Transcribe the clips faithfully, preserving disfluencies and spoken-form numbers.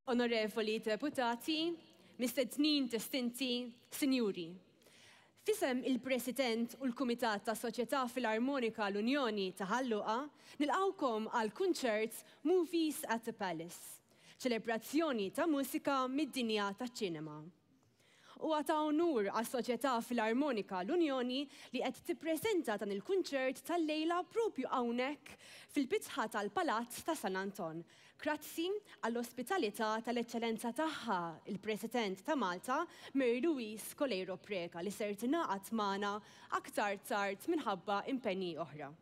Onorevoli deputati, mistednin distinti, sinjuri. Fisem il-President u l-Kumitat ta' Soċjetà Filarmonika l-Unjoni ta' Ħalluqa nilqawkom għal kunċert Movies at the Palace, ċelebrazzjoni ta' mużika mid-dinja taċ-ċinema. U għata onur għas Soċjetà Filarmonika l-Unjoni li qed tippreżenta dan il-kunċert tal-lejla propju hawnhekk fil-bitħa tal-Palazz ta' San Anton. Grazzi għall-ospitalità tal-eċċellenza tagħha il-President ta' Malta, Mary Louise Colero Preka, li ser tingħaqad magħna aktar tard minħabba impenji oħra.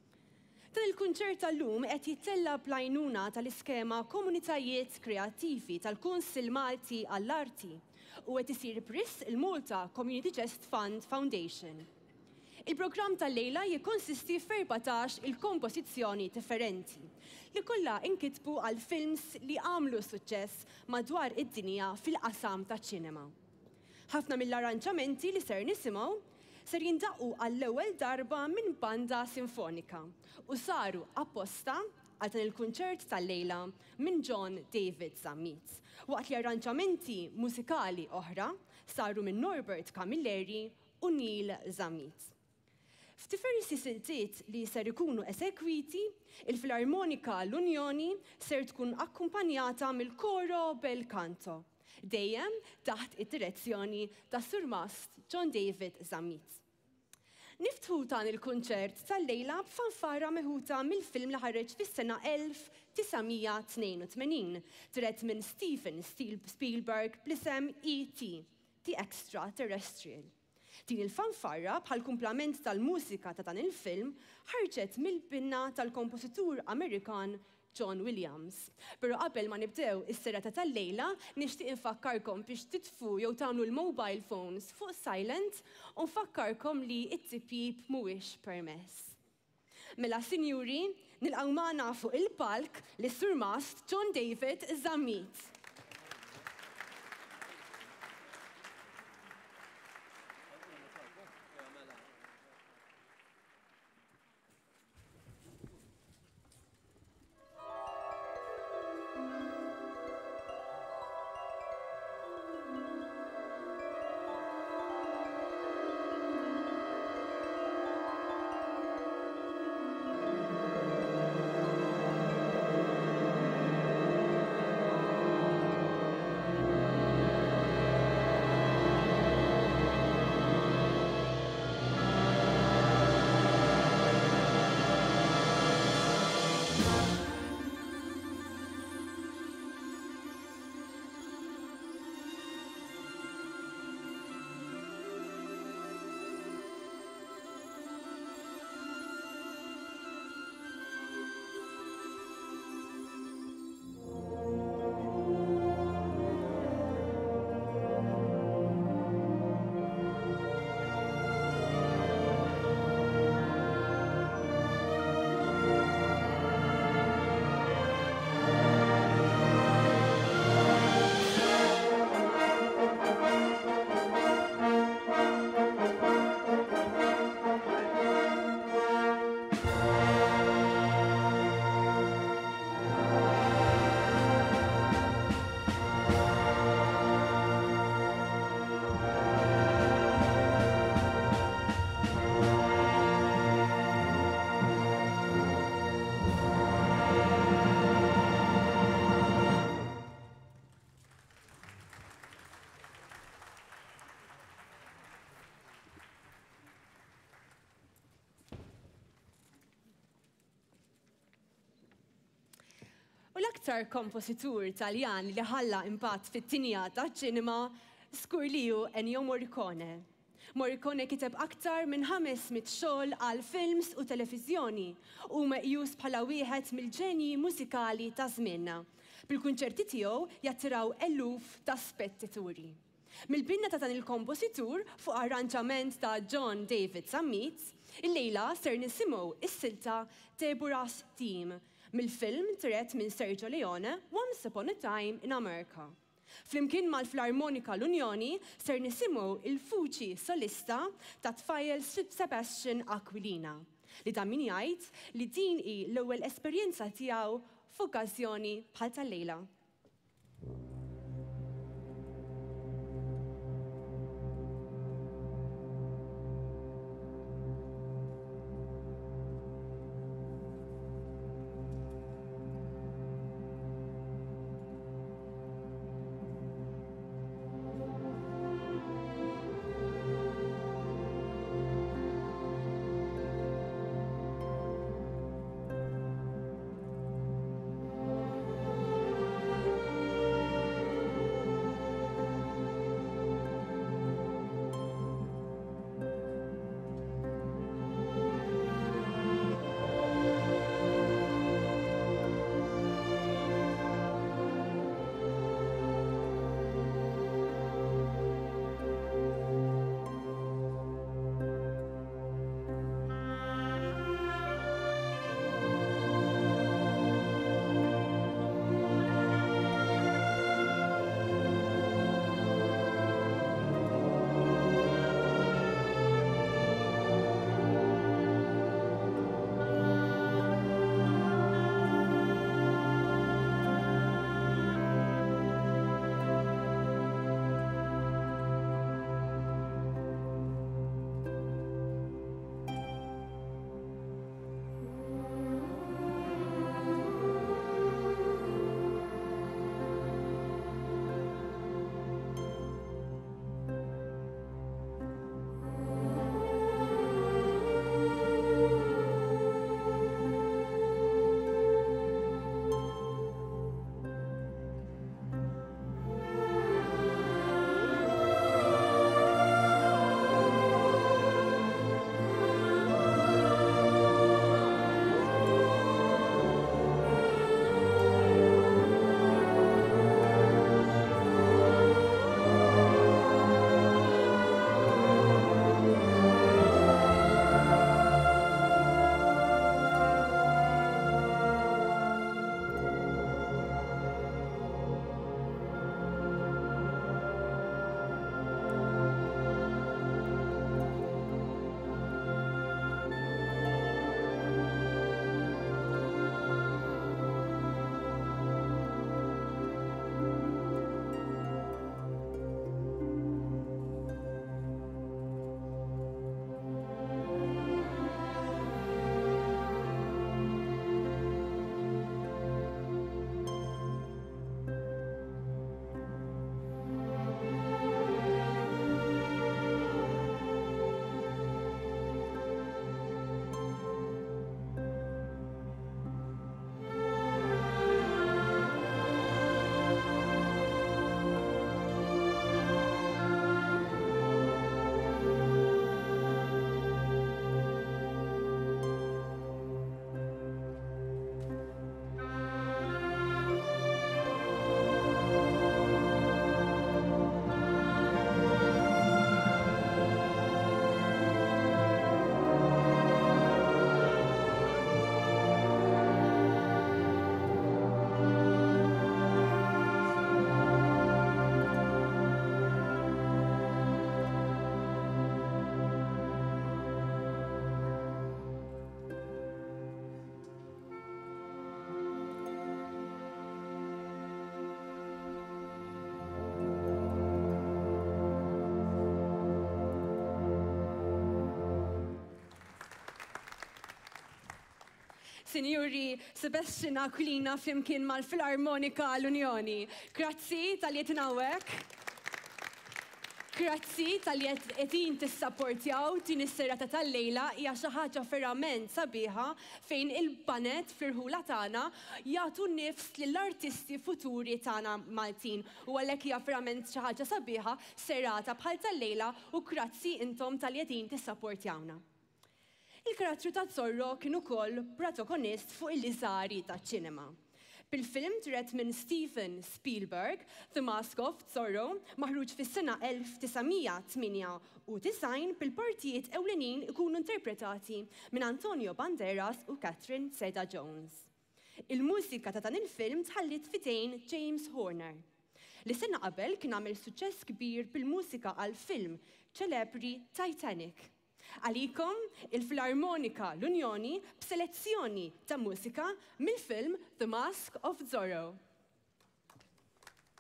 Dan il-kunċert tal-lum qed jittella bl-għajnuna tal-iskema Komunitajiet Kreattivi tal-Kunsill Malti għall-Arti u qed isir priss il-Malta Community Chest Fund Foundation. Il-programm tal-lejla jikkonsisti f'erbatax il-kompożizzjoni differenti li kollha inkitbu għal films li għamlu suċċess madwar id-dinja fil-qasam taċ-ċinema. Ħafna mill-arranġamenti li ser nisimgħu ser jindaqqu għall-ewwel darba minn banda sinfonika u saru apposta għal dan il-kunċert tal-lejla minn John David Zammit, waqt li arranġamenti mużikali oħra saru minn Norbert Camilleri u Neil Zammit. F'diversi siltiet li ser ikunu esekwiti, il-Filarmonika l-Unjoni ser tkun akkumpanjata mill-Koro Bel Canto, dejjem taħt id-direzzjoni ta' Surmast John David Zammit. Niftħu dan il-kunċert tal-lejla b'fanfara meħuta mill-film li ħareġ fis-sena elf tisgħomija tnejn u tmenin, dirett minn Steven Spielberg bl-isem E T, The Extraterrestrial. Din il-fanfara bħal kumplament tal-mużika ta' dan il-film ħarġet mill-binna tal-kompożitur Amerikan John Williams. Però qabel ma nibdew is-serata tal-lejla, nixtieq infakkarkom biex titfu jew tagħmlu l-mobile phones fuq silent u nfakkarkom li t-tipjib mhuwiex permess. Mela sinjuri, nilqgħu magħna fuq il-palk lis-Surmast John David Zammit. U l-aktar kompożitur Taljan li ħalla impatt fit-tinja taċ-ċinema skur liju Ennio Morricone. Morricone kiteb aktar minn ħamesmit xogħol għal films u televiżjoni u meqjus bħala wieħed mill-ġenji mużikali ta' żmienna. Bil-kunċerti tiegħu jattiraw eluf ta' spettaturi. Mill-binna ta' dan il-kompożitur fuq arranġament ta' John David Zammit, il-lejla ser nisimgħu is-silta Deborah's Theme mill-film tret minn Sergio Leone Once Upon a Time in America. Flimkien mal-Filarmonika l-Unjoni ser nisimgħu il-fuċi solista ta' tfajjel Sebastian Aquilina li ta' min jgħid li din hi l-ewwel esperjenza tiegħu f'okkażjoni bħal tal-lejla. Sinjuri Sebastian Aquilina flimkien mal-Filarmonika l-Unjoni. Grazzi tal-li tinawek. Grazzi tal-li qegħdin tissapportjaw din is-serata tal-lejla hija xi ħaġa verament sabiħa fejn il-banet firħula tagħna jagħtu nifs lill-artisti futuri tagħna Maltin. U għalhekk hija verament xi ħaġa sabiħa serata bħal tal-lejla u grazzi intom tal-li qegħdin tissapportjawna. Il-karattru ta' Zorro kien ukoll protagonist fuq il-liżari taċ-ċinema. Bil-film dirett minn Steven Spielberg, The Mask of Zorro, maħruġ fis-sena elf tisgħomija tminja u design bil-partijiet ewlenin ikunu interpretati minn Antonio Banderas u Catherine Zeta-Jones. Il-mużika ta' dan il-film tħallit fidejn James Horner, li sena qabel kien għamel suċċess kbir bil-mużika għal-film ċelebri Titanic. Għalikom il-Filarmonika l-Unjoni b'selezzjoni ta' mużika mill-film The Mask of Zorro.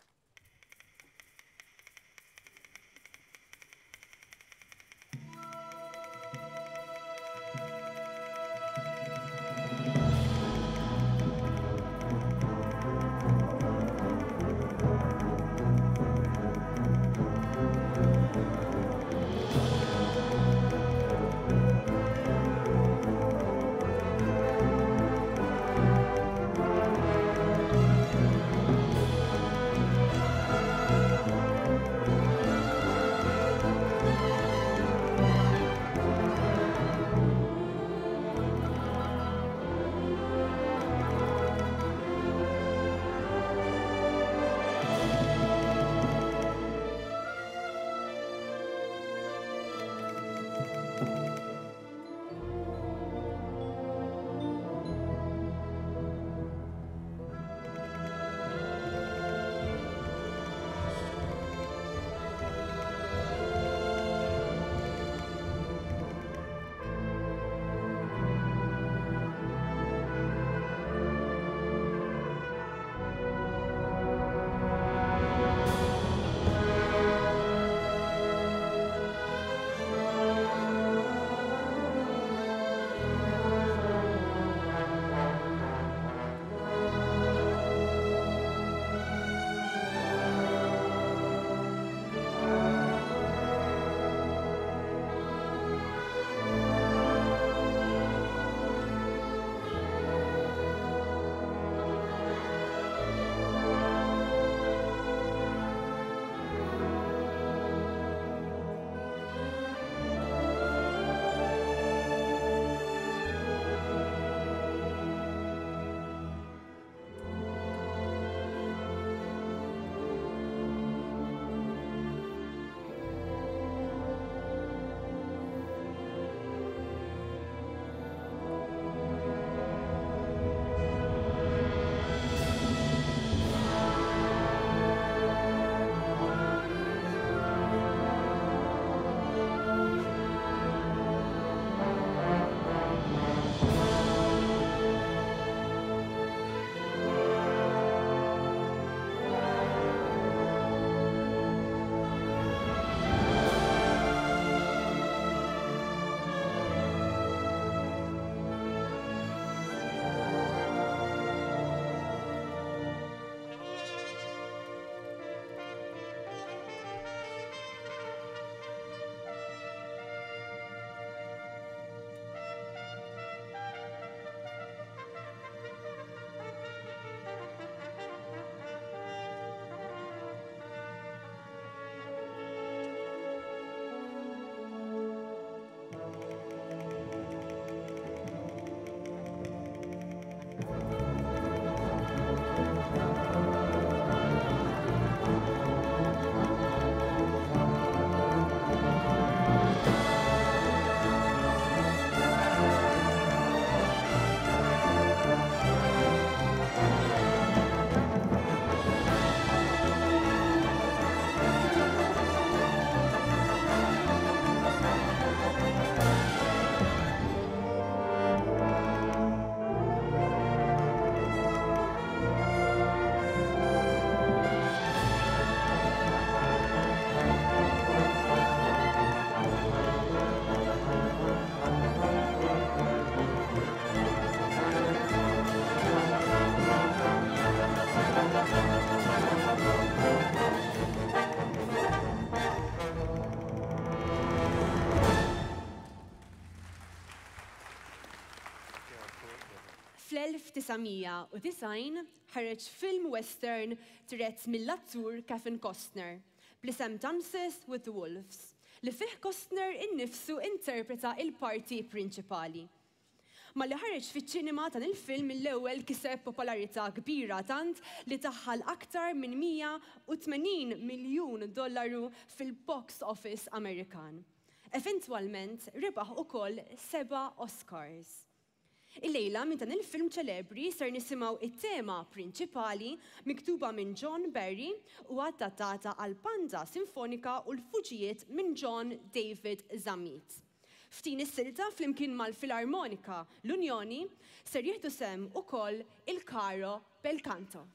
Fl-elf tisgħemija u design ħareġ film western dirett mill-attur Kevin Costner bl-isem Dances with the Wolves li fih Costner innifsu interpreta il-parti prinċipali. Ma li ħareġ fiċ-ċinema dan il-film l-ewwel kiseb popolarità kbira tant li taħħal aktar minn mija u tmenin miljun dollaru fil-box office Amerikan. Eventwalment rebaħ ukoll seba' Oscars. Il-lejla minn dan il-film ċelebri ser nisimgħu it-tema prinċipali miktuba minn John Barry u adattata għal Banda Sinfonika u l-fuġijiet minn John David Zammit. F'din is-silta flimkien mal-Filarmonika l-Unjoni ser jieħdu sehem ukoll il-Caro Bel Canto.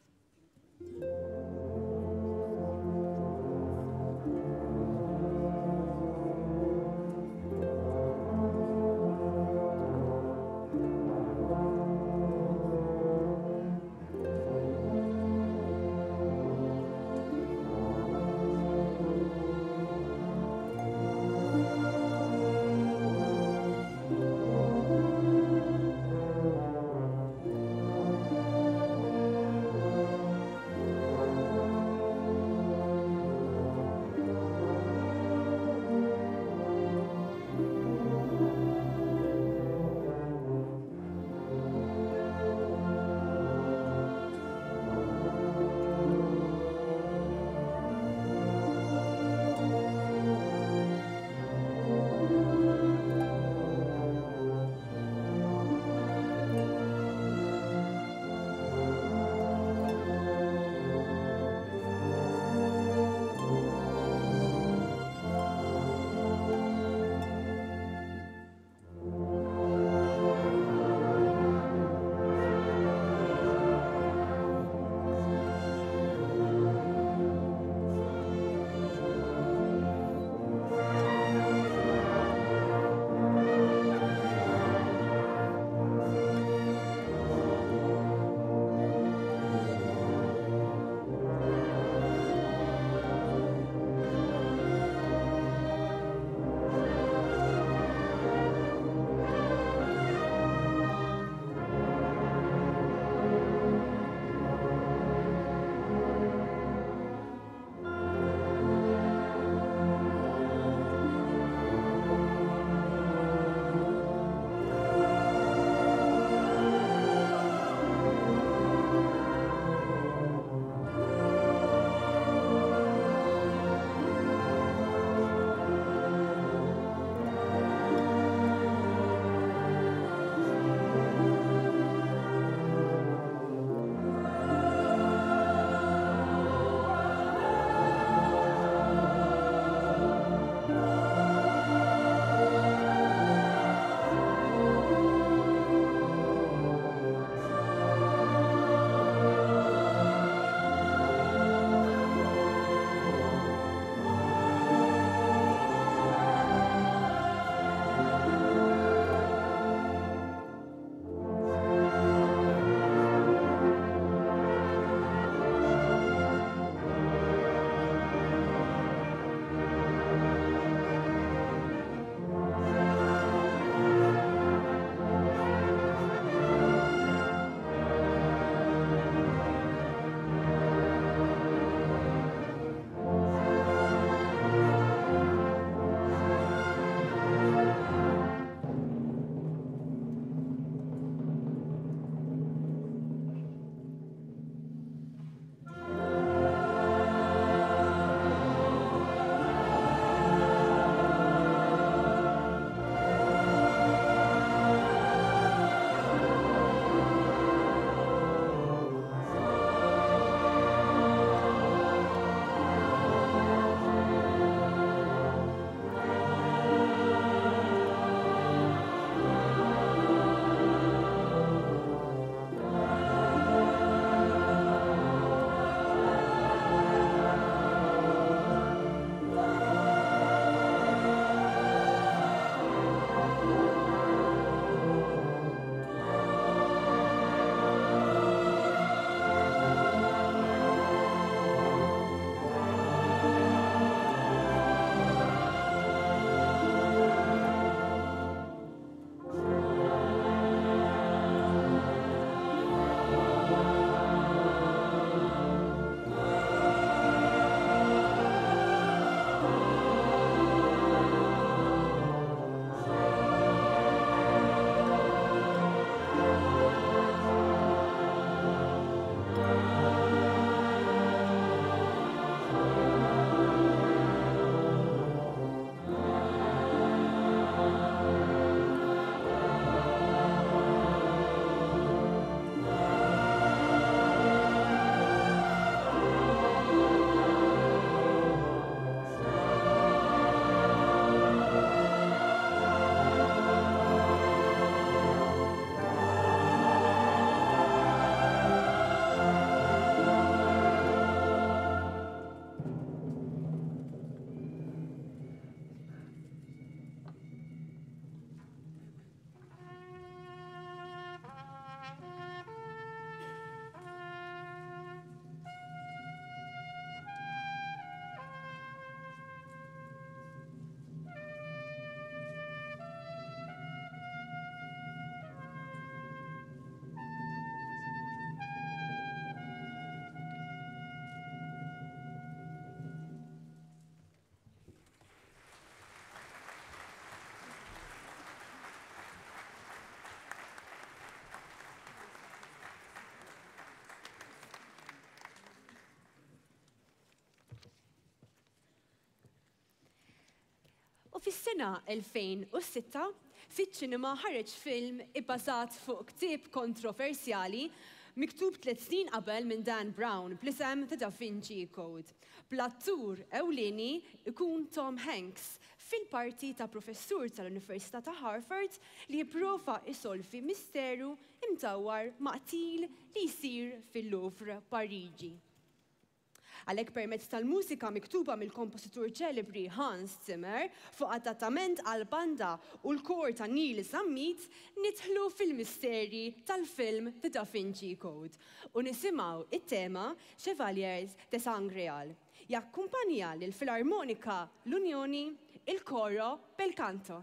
U fis-sena elfejn u sitta fiċ-ċinema ħareġ film ibbażat fuq ktieb kontroversjali miktub tliet snin qabel minn Dan Brown bl-isem The Da Vinci Code. Bl-attur ewlieni ikun Tom Hanks fil-parti ta' professur tal-Università ta' Harvard li jipprova isolvi misteru imtawwar maqtil li jsir fil-Louvre, Pariġi. Għalhekk permezz tal-mużika miktuba mill-kompositur ċelebri Hans Zimmer fuq adattament għal-banda u l-kor ta' Neil Zammit nidħlu fil-misteri tal-film The Da Vinci Code u nisimgħu it-tema Chevaliers de Sangreal. Jakkumpanja lil Filarmonika l-Unjoni il-koro bel canto.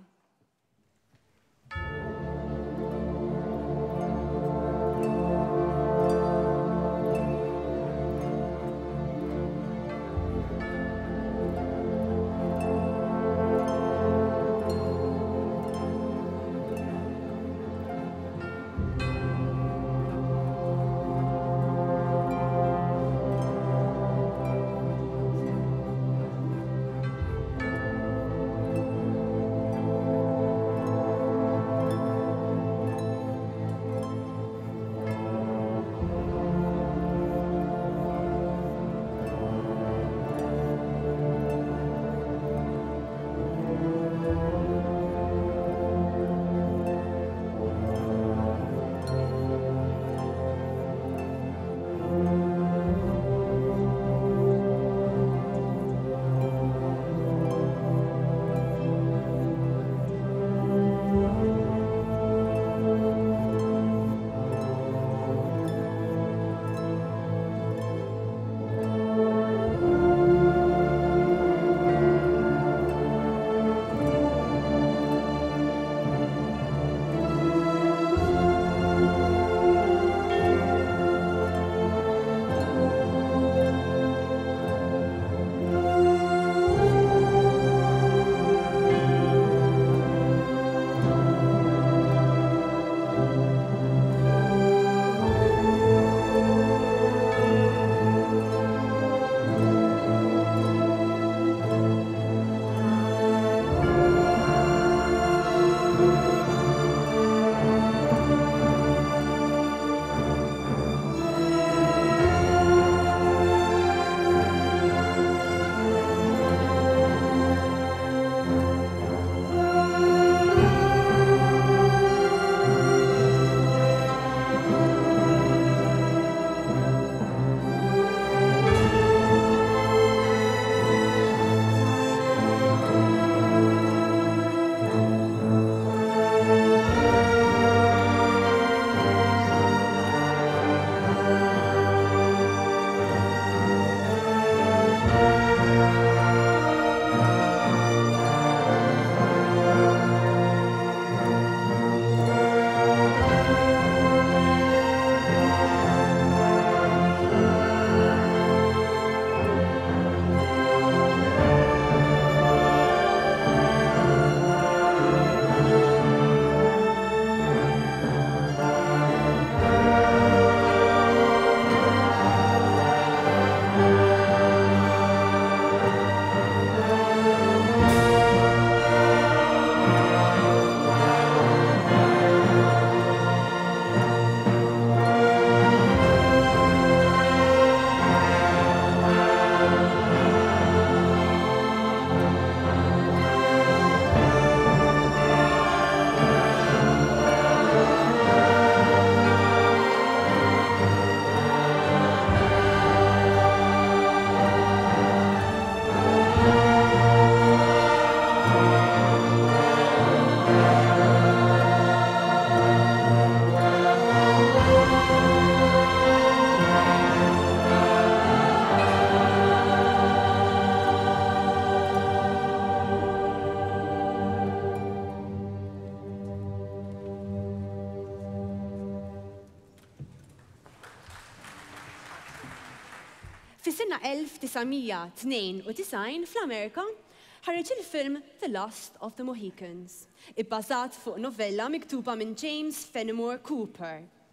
Fis-sena elf tisamija tnejn u design fl-Amerika ħareġ il-film The Last of the Mohicans, ibbażat fuq novella miktuba minn James Fenimore Cooper.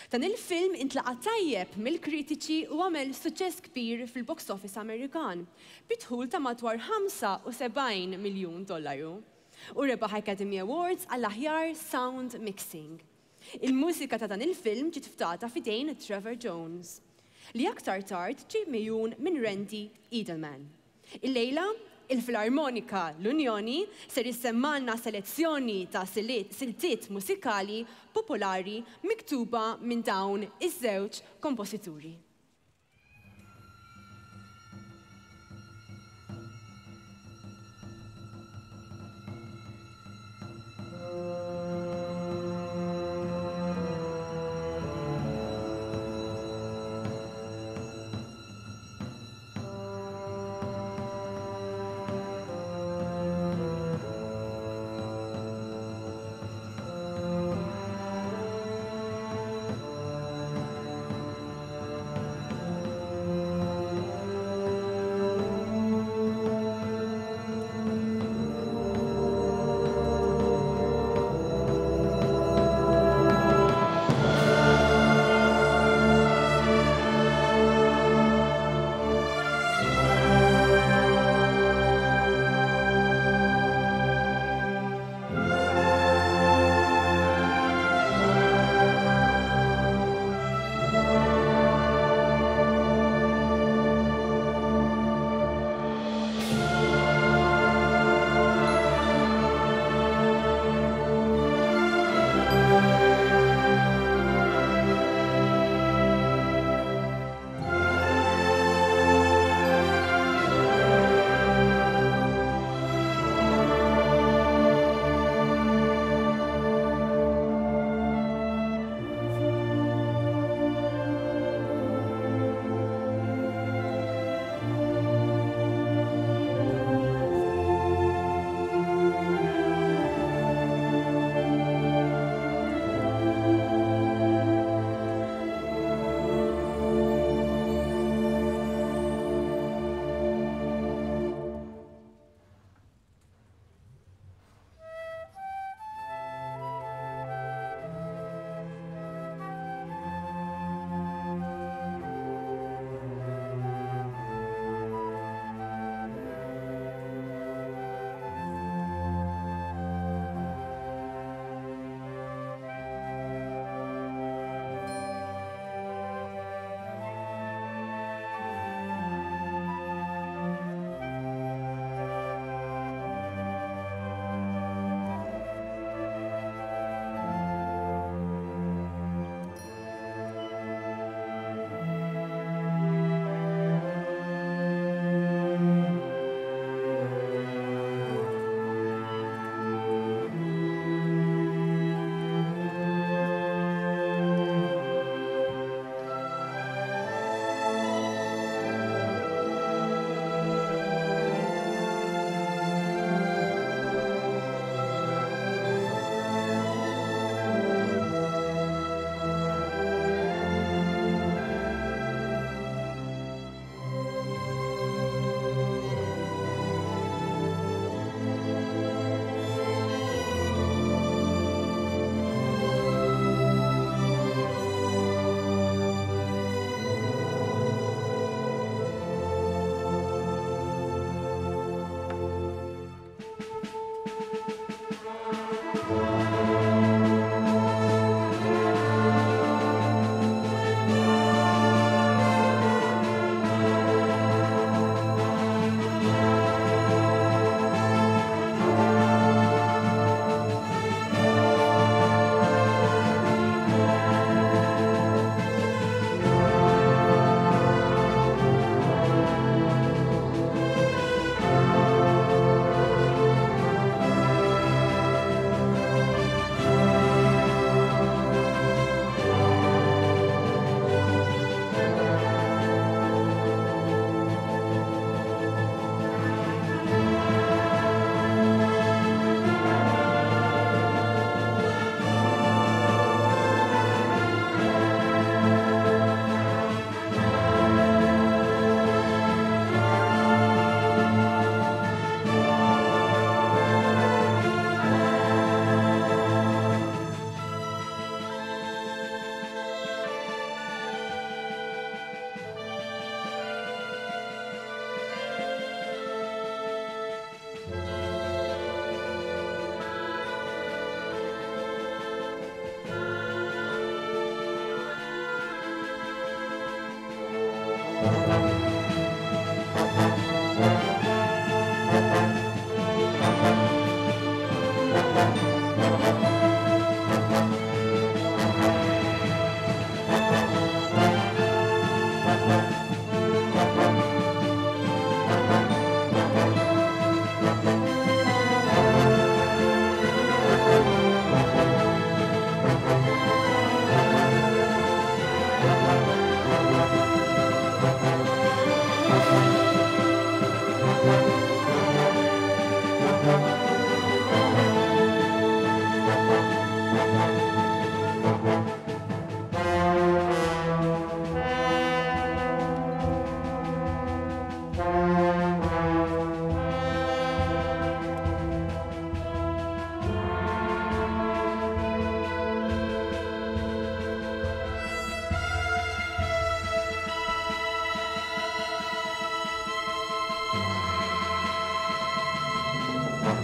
Dan il-film intlaqa tajjeb mill-kritiċi u għamel suċċess kbir fil-box office Amerikan, bitħul ta' madwar ħamsa u sebgħin miljun dollaru. U rebaħ Academy Awards għall-aħjar sound mixing. Il-mużika ta' dan il-film ġiet ftata fidejn Trevor Jones, li aktar tard ġie mejjun minn Randy Edelman. Il-lejla, il-Filarmonika l-Unjoni ser jissemmalna selezzjoni ta' siltiet musikali popolari miktuba minn dawn iż-żewġ komposituri.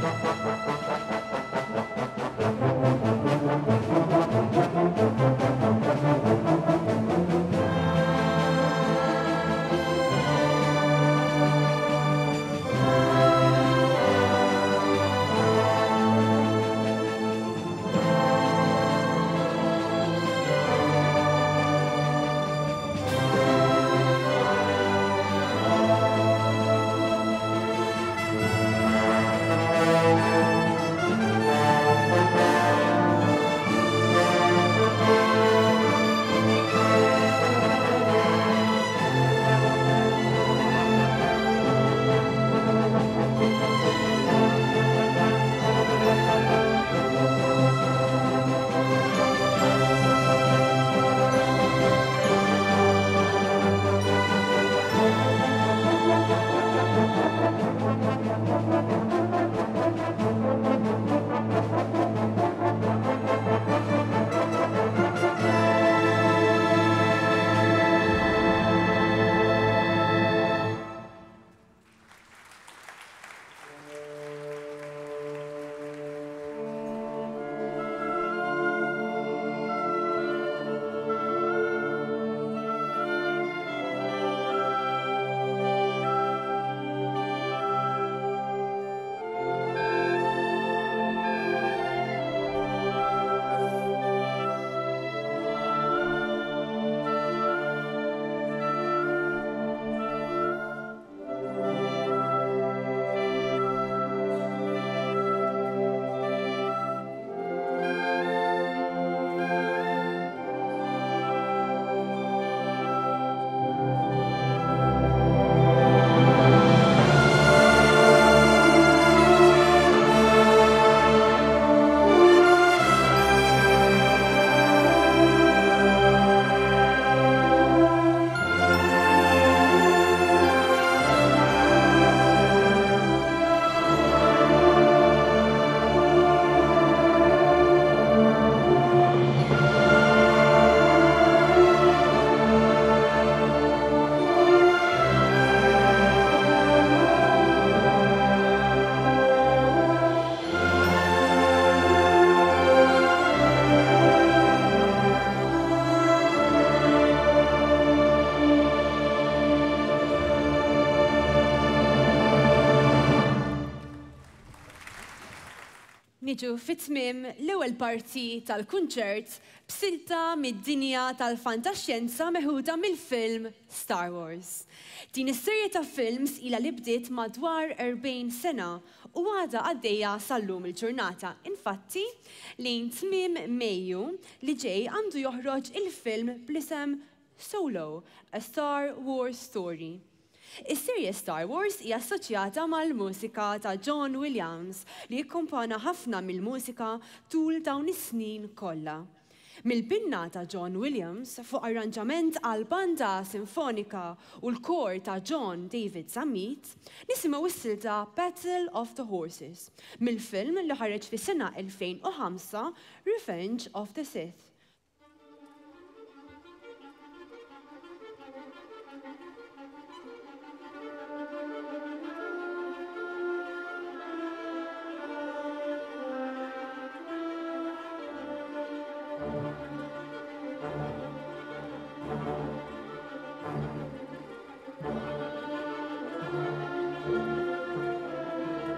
Niġu fit-tmiem l-ewwel parti tal-kunċert b'silta mid-dinja tal-fantaxxjenza meħuda mill-film Star Wars. Din is-serje ta' films ilha li bdiet madwar erbgħin sena u għadha għaddejja sal-lum il-ġurnata. Infatti, lejn tmiem Mejju li ġej għandu joħroġ il-film bl-isem Solo, A Star Wars Story. Is-serje Star Wars hija assoċjata mal-mużika ta' John Williams li jikkompona ħafna mill-mużika tul dawn is-snin kollha. Mill-binna ta' John Williams fuq arranġament għal banda sinfonika u l-kor ta' John David Zammit, nisimgħu s-silta Battle of the Horses mill-film li ħareġ fis-sena elfejn u ħamsa Revenge of the Sith.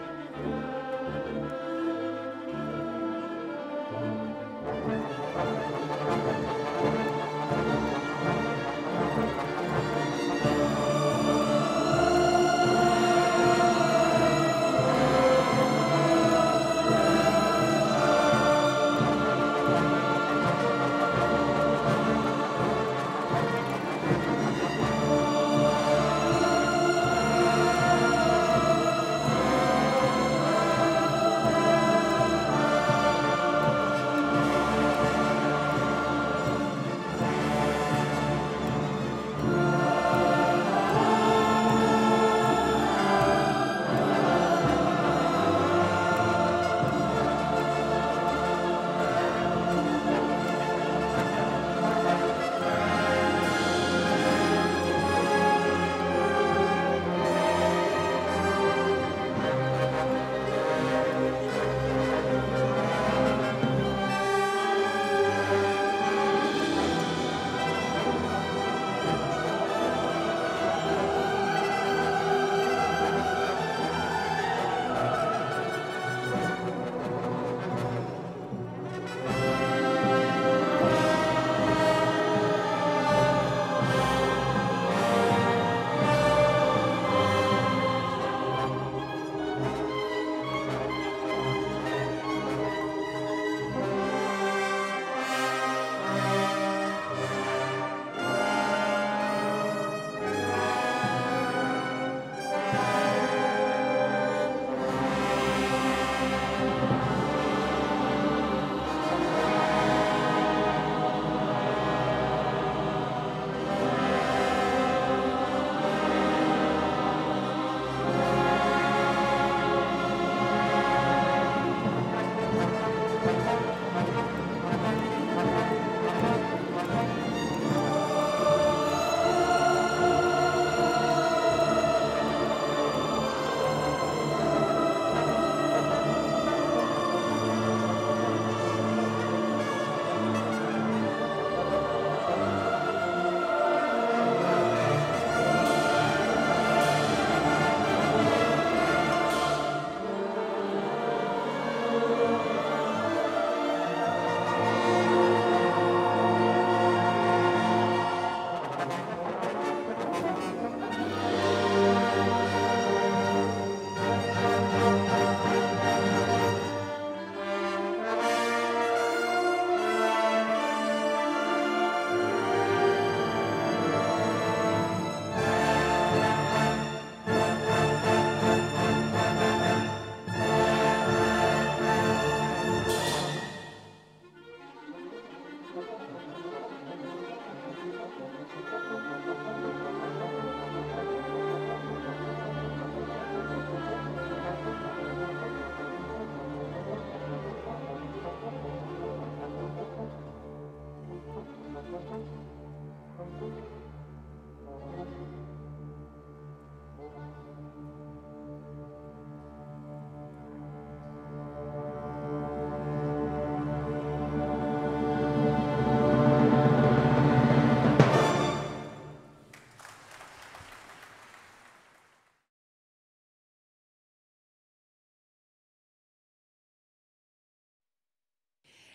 Thank you.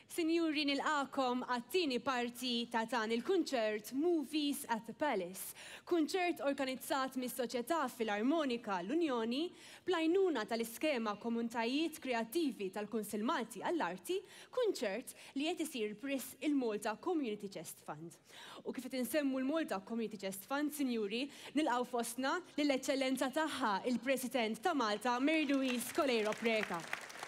Sinjuri, nilqakom għattini parti ta' dan il-kunċert Movies at the Palace. Kunċert organizzat mis-Soċjetà Filarmonika l-Unjoni bl-għajnuna tal-iskema Komunitajiet Kreattivi tal-Kunsill Malti għall-Arti, kunċert li qed isir priss il-Malta Community Chest Fund. U kif qed insemmu l-Malta Community Chest Fund, sinjuri, nilqgħu fostna lill-eċċellenza tagħha il-President ta' Malta, Mary Louise Colero Preka.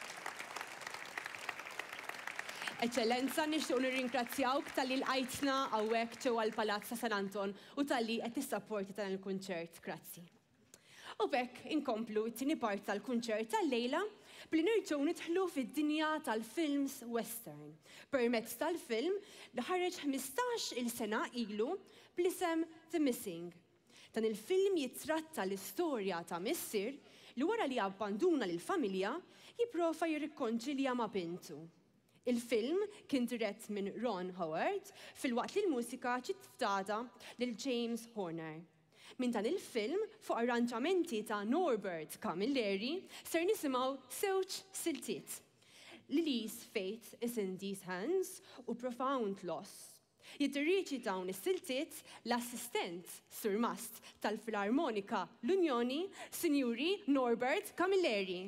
Eċċellenza, nixtiequ nirringrazzjawk tal-li l-qajtna hawnhekk ġewwa l-Palazz ta' San Anton u tal-li qed tissapporti dan il-kunċert. Grazzi. U b'hekk inkomplu t-tieni part tal-kunċert tal-lejla bli nirġgħu nidħlu fid-dinja tal-films western permezz tal-film li ħareġ ħmistax-il sena ilu bl-isem The Missing. Dan il-film jitratta l-istorja ta' missier li wara li abbanduna lill-familja jipprova jirrikonċilja ma' bintu. Il-film kien dirett minn Ron Howard fil-waqt li l-mużika ċittata lil James Horner. Minn dan il-film fuq arranġamenti ta' Norbert Camilleri ser nisimgħu żewġ siltiet. Lily's Fate is in These Hands u Profound Loss. Jiddirriċi dawn is-siltiet l-assistent Sur Mast tal-Filarmonika l-Unjoni, Sinjuri Norbert Camilleri.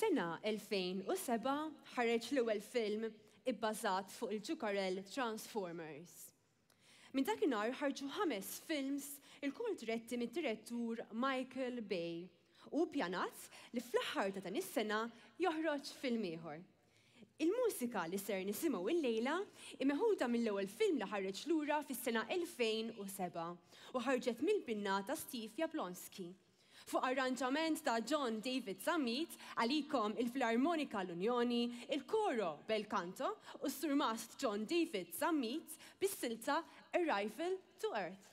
Fis-sena elfejn u seba' ħareġ l-ewwel film ibbażat fuq il-ġukarell Transformers. Min dakinhar ħarġu ħames films il-kull diretti mid-direttur Michael Bay u pjanat li fl-aħħar ta' dan is-sena joħroġ film ieħor. Il-mużika li ser nisimgħu il-lejla imeħuda mill-ewwel film li ħareġ lura fis-sena elfejn u seba' u ħarġet mill-binna ta' Steve Jablonski. Fuq arranġament ta' John David Zammit, għalikom il-Filarmonika l-Unjoni, il-Koro Bel Canto u s-surmast John David Zammit bis-silta Arrival to Earth.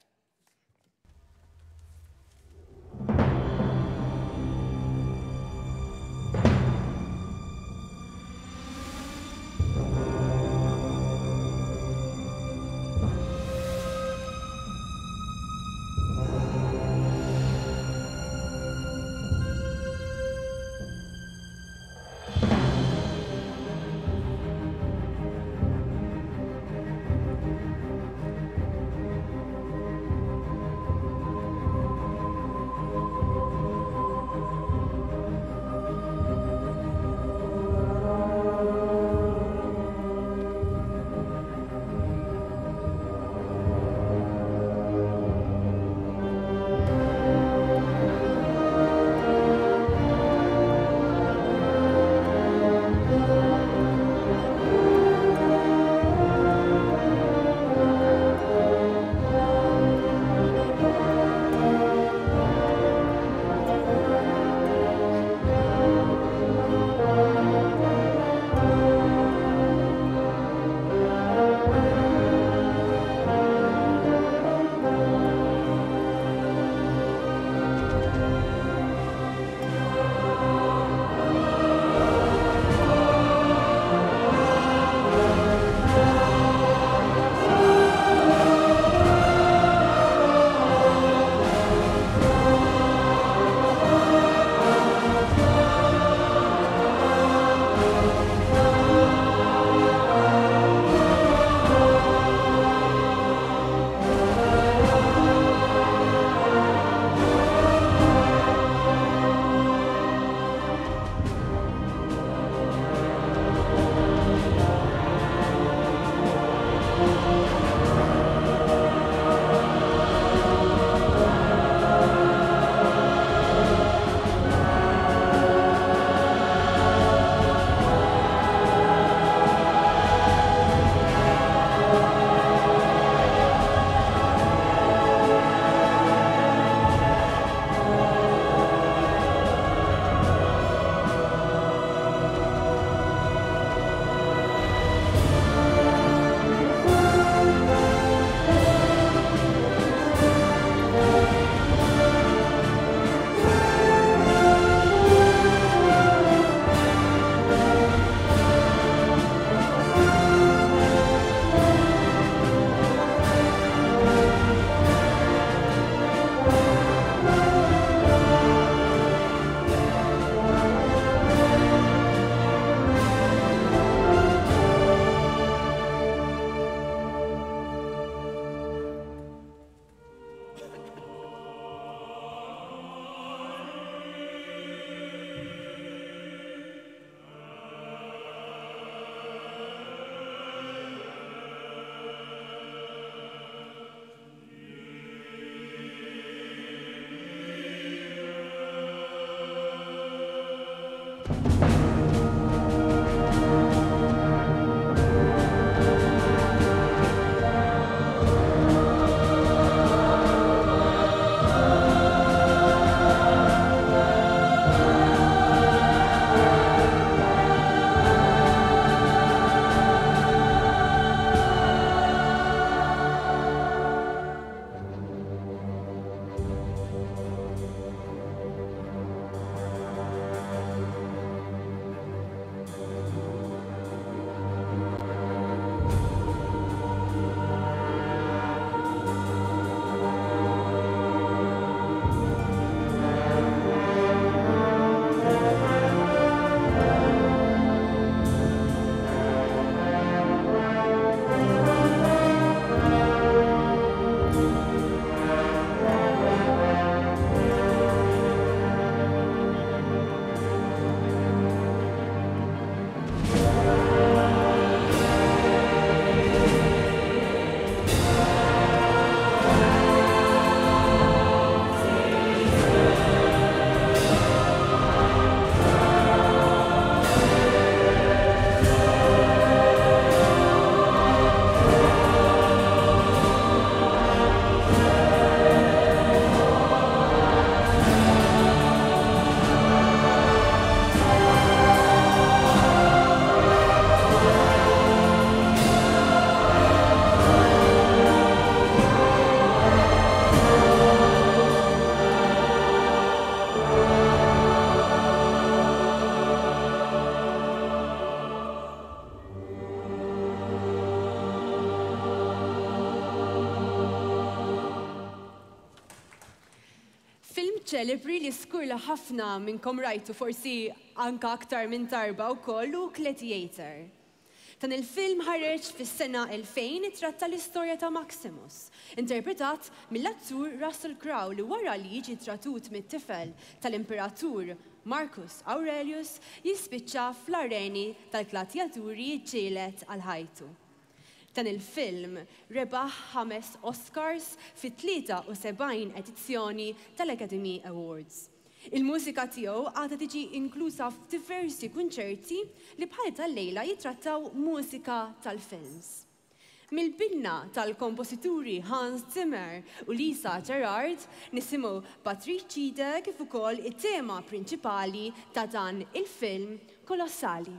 ċelebri li skur li ħafna minnkom rajtu forsi anka aktar minn darba u kollu Gladiator. Dan il-film ħareġ fis-sena elfejn tratta l-istorja ta' Maximus, interpretat mill-attur Russell Crowe li wara li jiġi tratut mit-tifel tal-imperatur Marcus Aurelius jispiċċa fl-areni tal-gladjaturi ġielet għal ħajtu. Dan il-film rebaħ ħames Oscars fit-tlieta u sebgħin edizzjoni tal-Academy Awards. Il-mużika tiegħu għadha tiġi inkluża f'diversi kunċerti li bħal tal-lejla jitrattaw mużika tal-films. Mill-binna tal-komposituri Hans Zimmer u Lisa Gerrard nisimgħu Patrice kif ukoll it-tema prinċipali ta' dan il-film kolossali.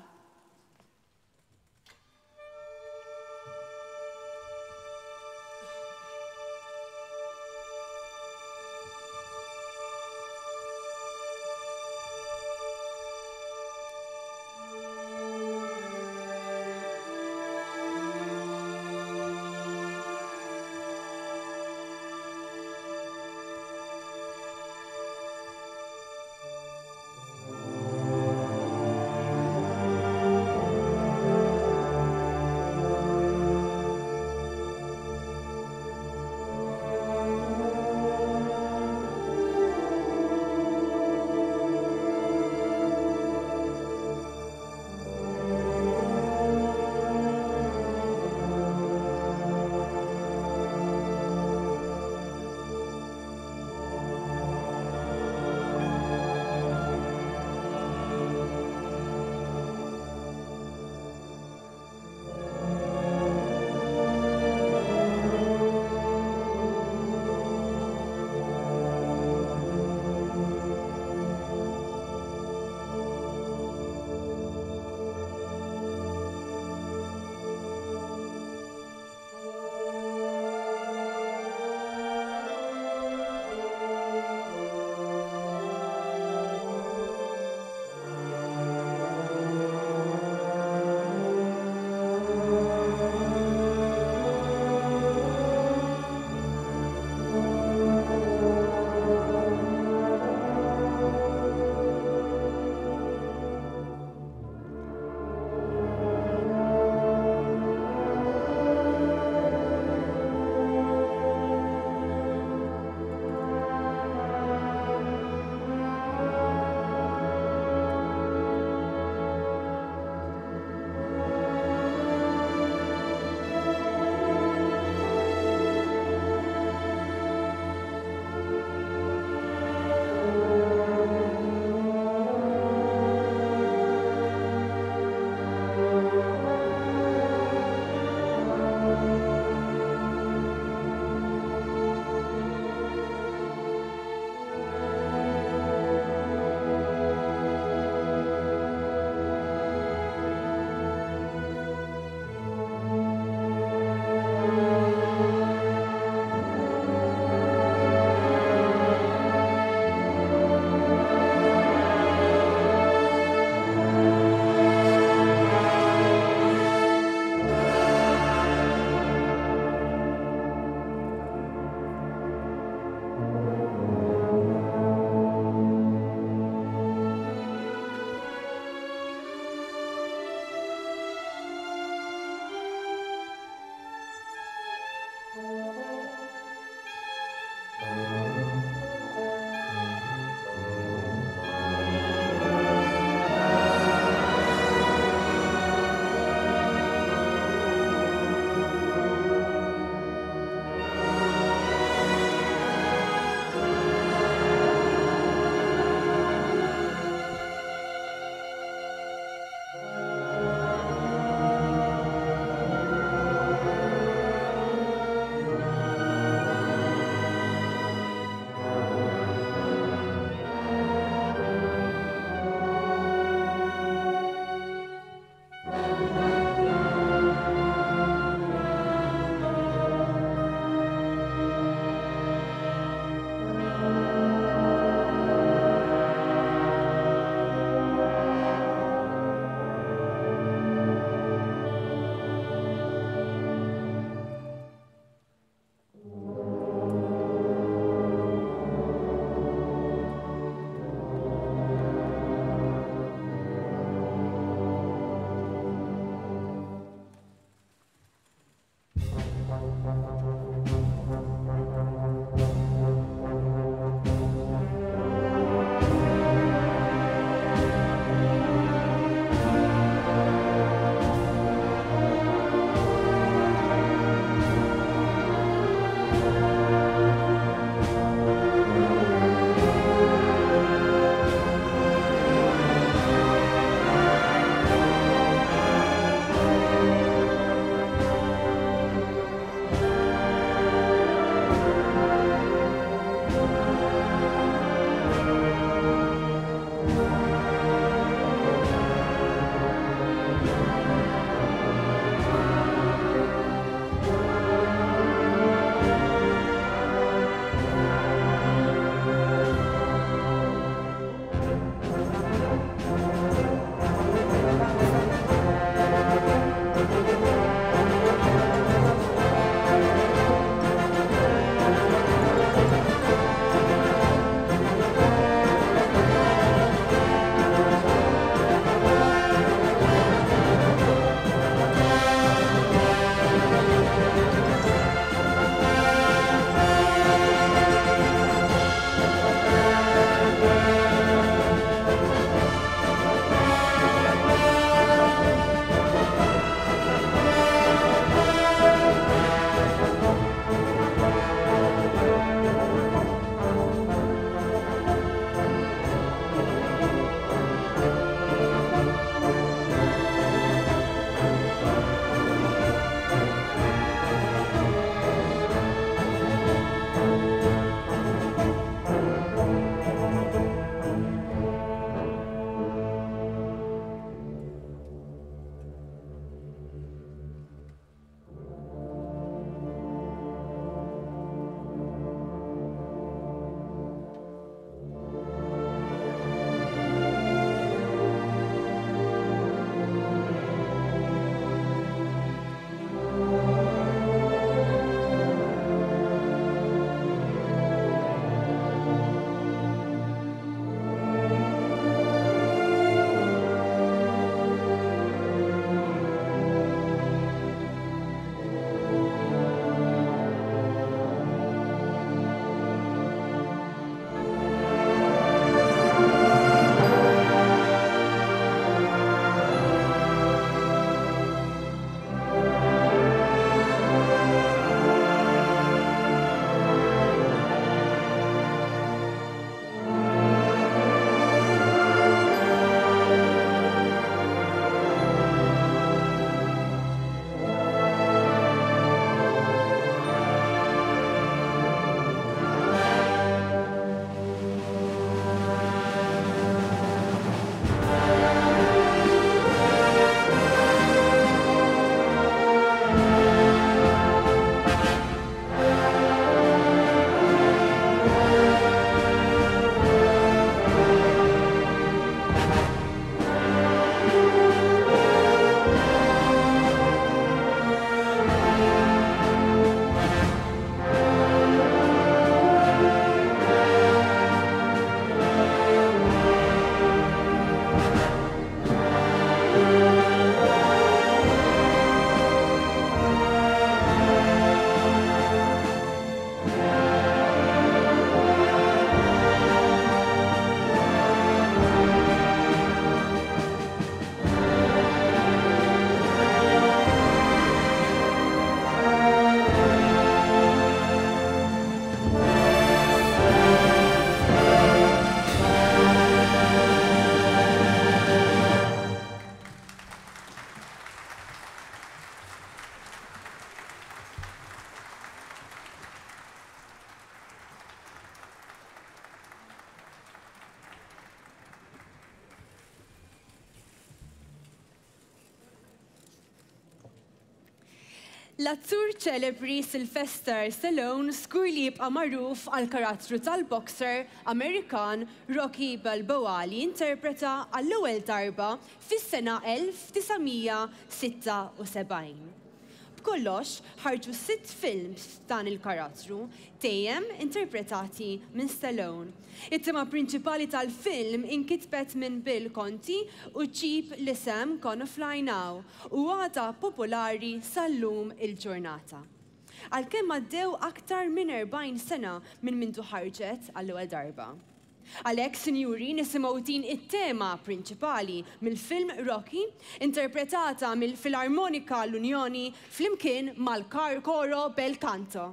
L-attur ċelebri Sylvester Stallone skur li jibqa' magħruf għal karattru tal-boxer Amerikan Rocky Balboa li interpreta għall-ewwel darba fis-sena elf tisgħumija sitta u sebgħin. B'kollox ħarġu sitt films dan il-karattru dejjem interpretati minn Stallone. It-tema prinċipali tal-film inkitbet minn Bill Conti u ġib l-isem Gonna Fly Now u għada popolari sal-lum il-ġurnata. Għalkemm għaddew aktar minn erbgħin sena minn mintu ħarġet għall-ewwel darba. Għalhekk, sinjuri, nisimgħu din it-tema prinċipali mill-film Rocky, interpretata mill-Filarmonika l-Unjoni flimkien mal-Coro Bel Canto.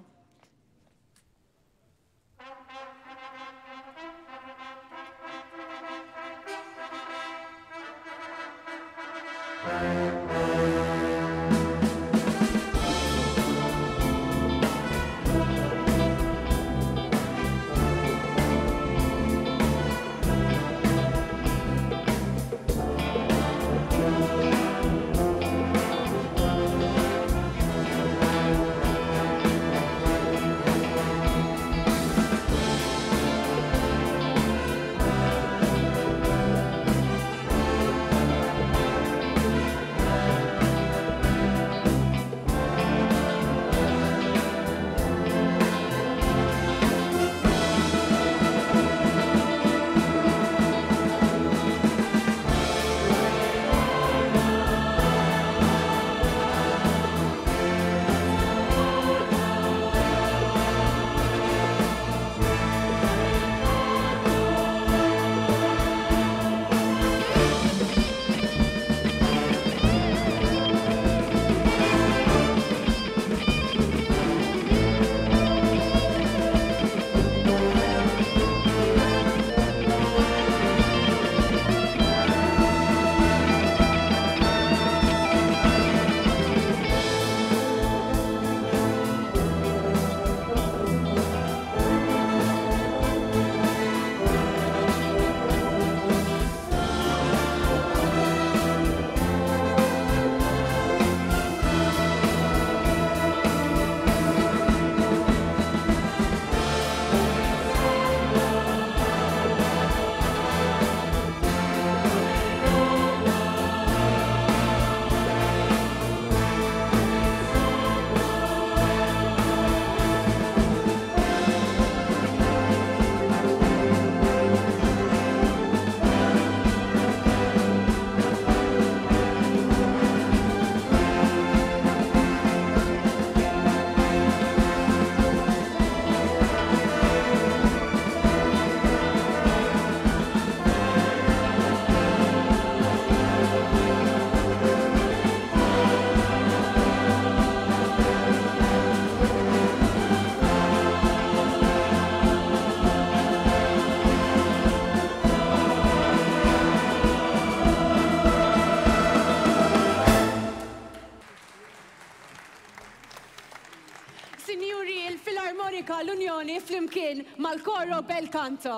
l-Unjoni flimkien mal-Coro Bel Canto.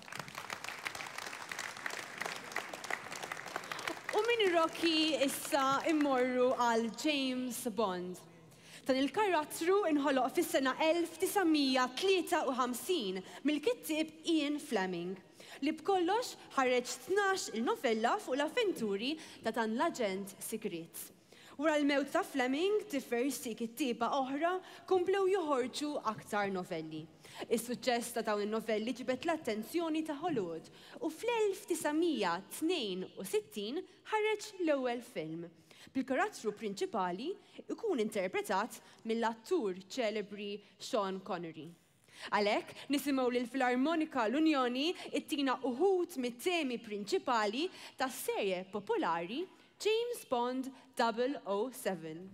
U min Rocky issa immorru għal James Bond. Dan il-karattru inħoloq fis-sena elf tisgħumija tlieta u ħamsin mill-kittib Ian Fleming li b'kollox ħareġ tnax il-novella fuq l-avventuri ta' dan l-aġent sigrit. Wara l-mewt ta' Fleming, diversi kittiba oħra kumplew joħorġu aktar novelli. Is-suċċess ta' dawn il-novelli ġibet l-attenzjoni ta' Hollywood u fl-elf tisgħumija tnejn u sittin ħareġ l-ewwel film. Bil-karattru prinċipali ikun interpretat mill-attur ċelebri Sean Connery. Għalhekk nisimgħu lil Filarmonika l-Unjoni ittina uħud mit-temi prinċipali tas-serje popolari James Bond double oh seven.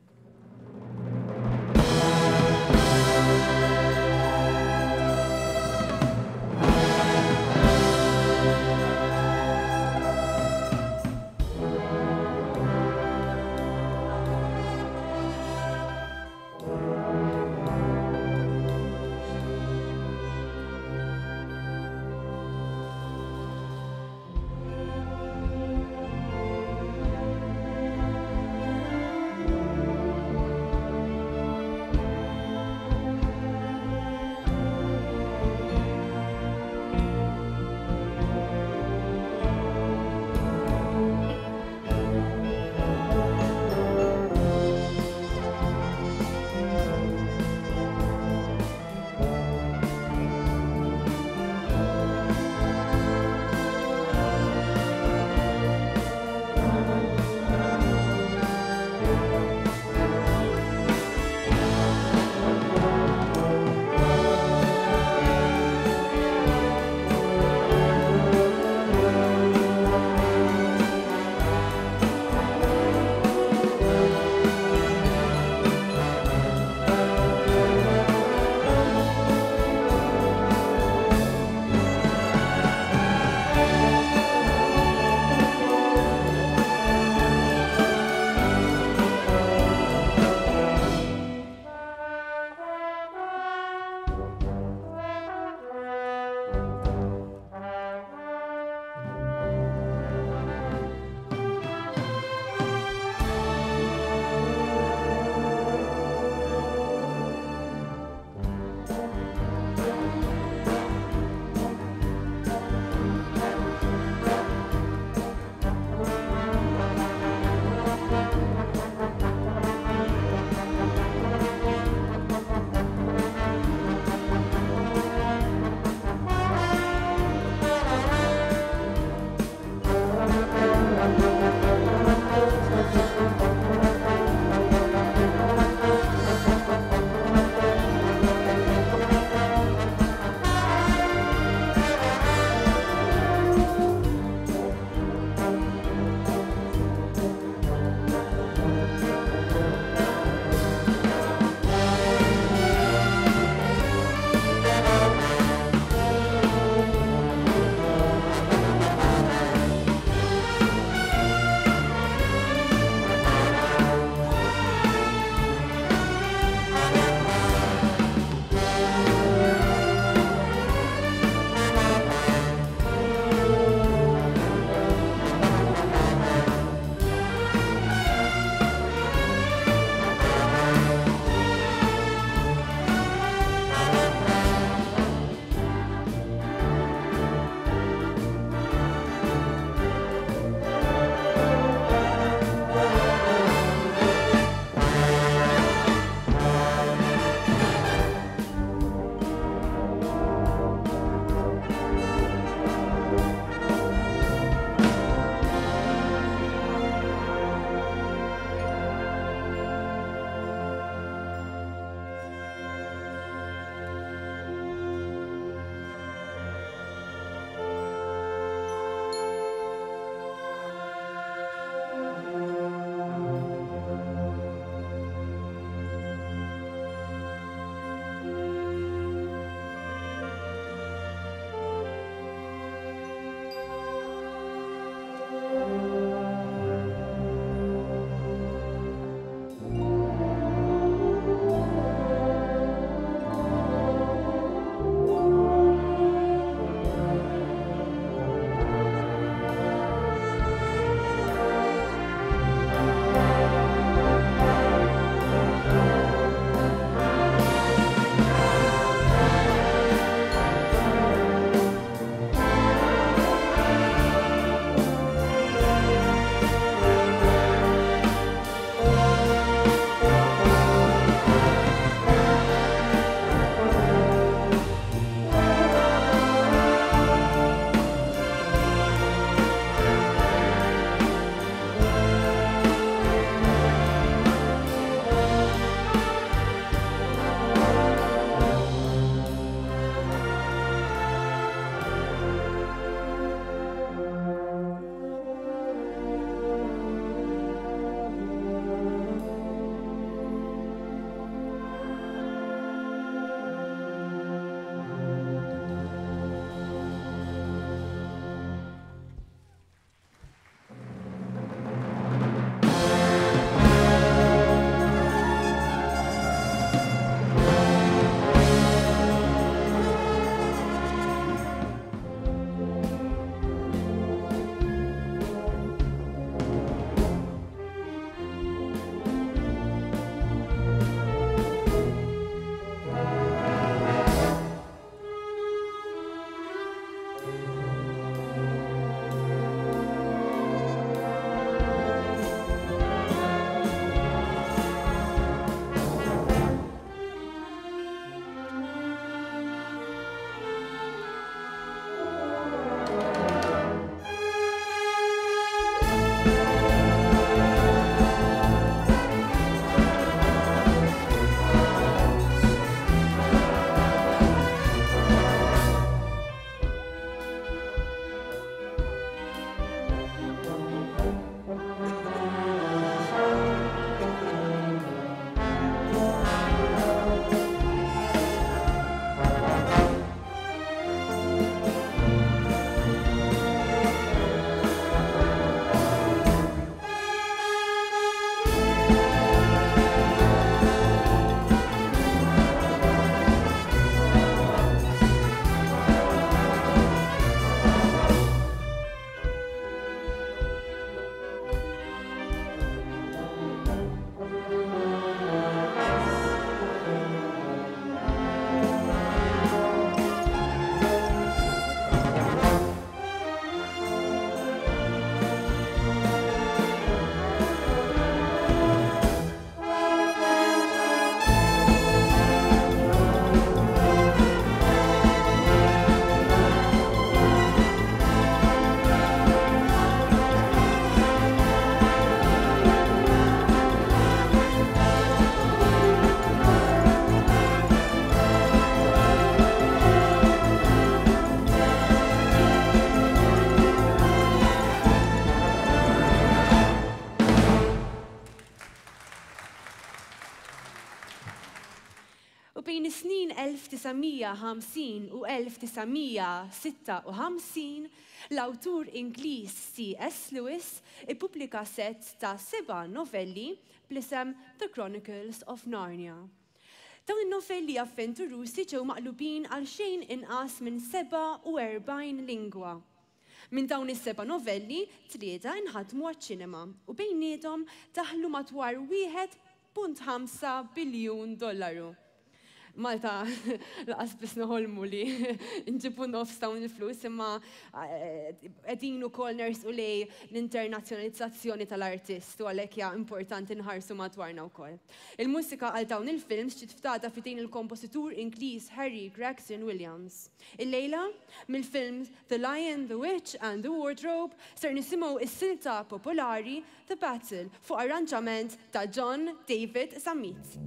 tis'mija ħamsin u elf tis'mija sitta u ħamsin, l-awtur Ingliż C S Lewis ippubblika set ta' seba' novelli bl-isem The Chronicles of Narnia. Dawn in-novelli avventurusi ġew maqlubin għal xejn inqas minn seba' u erbgħin lingwa. Minn dawn is-seba' novelli, tlieta inħadmu għaċ-ċinema u bejniethom daħlu madwar wieħed punt ħamsa biljun dollaru. Malta, laqas biss noħolmu li nġibu nofs dawn il-flus, imma qegħdin ukoll nersqu lej l-internazzjonalizzazzjoni tal-artist u għalhekk hija importanti nħarsu madwarna wkoll. Il-mużika għal dawn il-films ġiet ftagħta f'idejn il-kompożitur Ingliż Harry Gregson Williams. Illejla, mill-film The Lion, the Witch and the Wardrobe ser nisimgħu is-silta popolari The Battle fuq arranġament ta' John David Samit.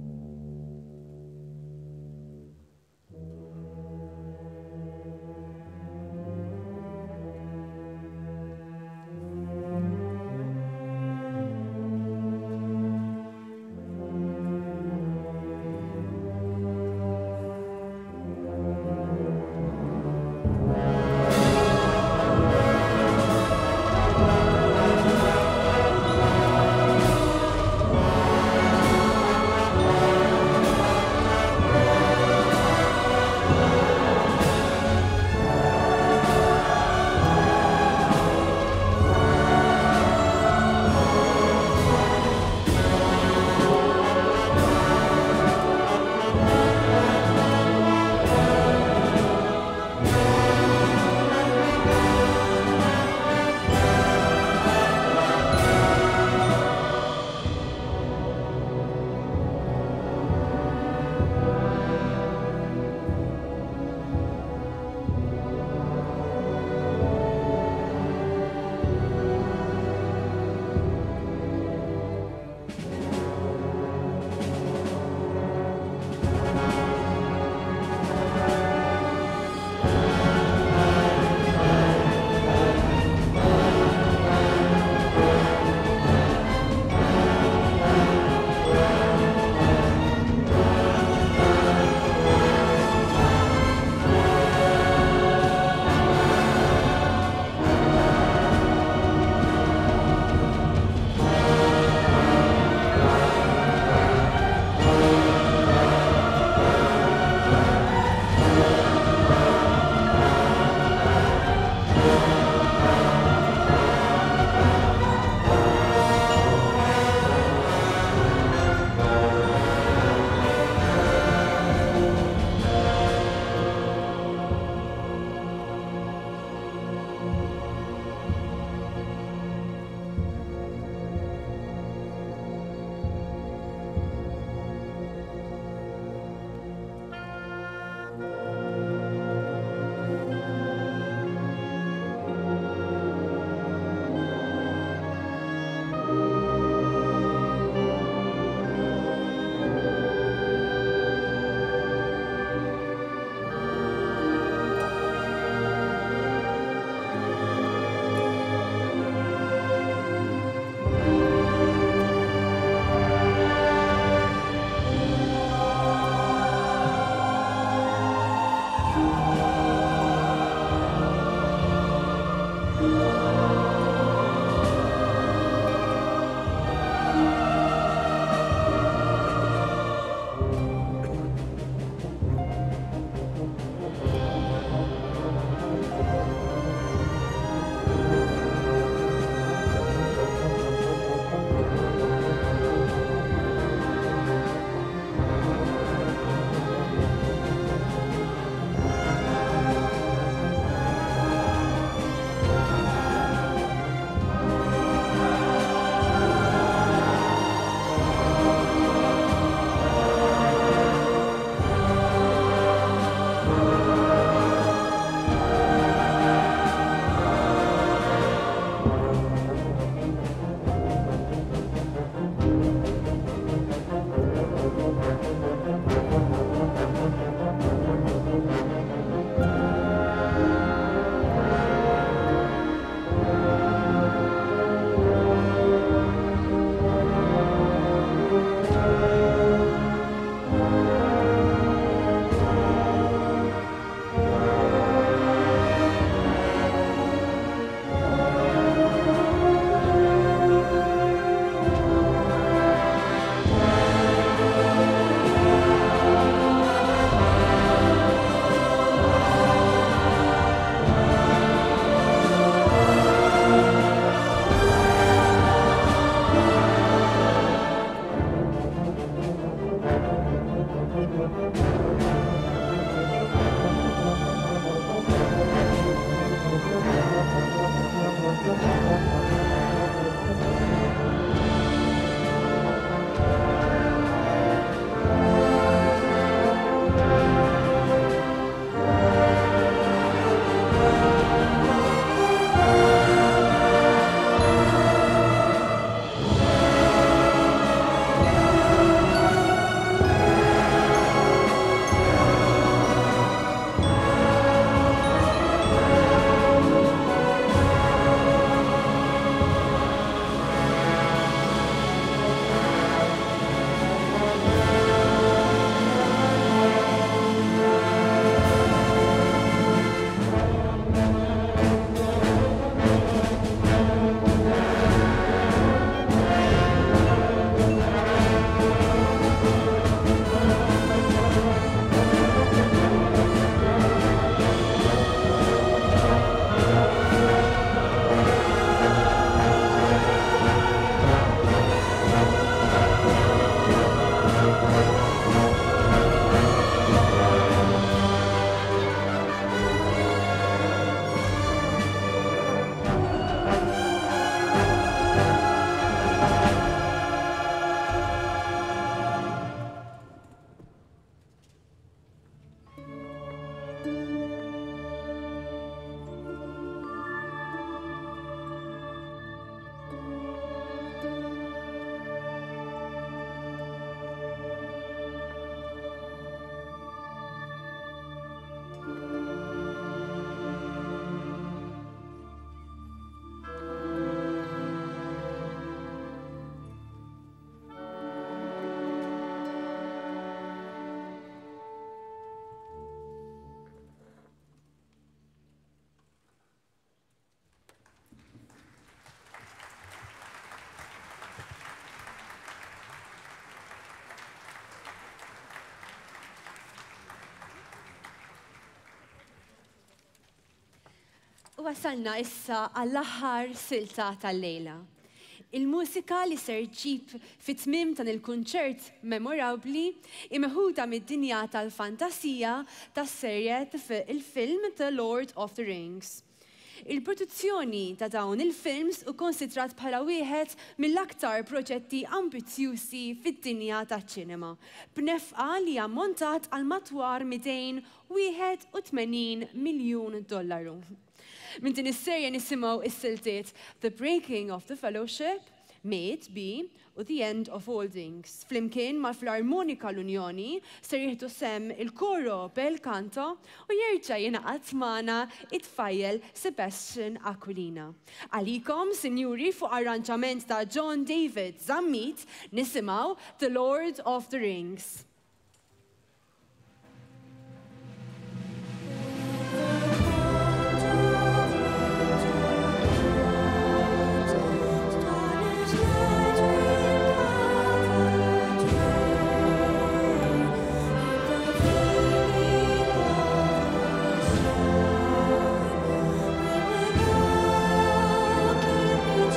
Wasalna issa għall-aħħar silta tal-lejla. Il-mużika li ser ġib fit-tmim tan il-kunċert memorabli imeħuda mid-dinja tal-fantasija tas-serjet il-film The Lord of the Rings. Il-produzzjoni ta' dawn il-films u konsidrat bħala wieħed mill-aktar proġetti ambizjużi fid-dinja taċ-ċinema, b'nefqa li ammontat għal matwar mitejn wieħed u tmenin miljun dollaru. Min din is-serja nisimgħu is-siltiet The Breaking of the Fellowship, Made Be u The End of All Things. Flimkien mal Filarmonika l-Unjoni ser jieħdu sem il-koro Bel Canto u jerġa' jingħaqad magħna it-tfajjel Sebastian Aquilina. Għalikom, sinjuri, fuq arranġament ta' John David Zammit nisimgħu The Lord of the Rings.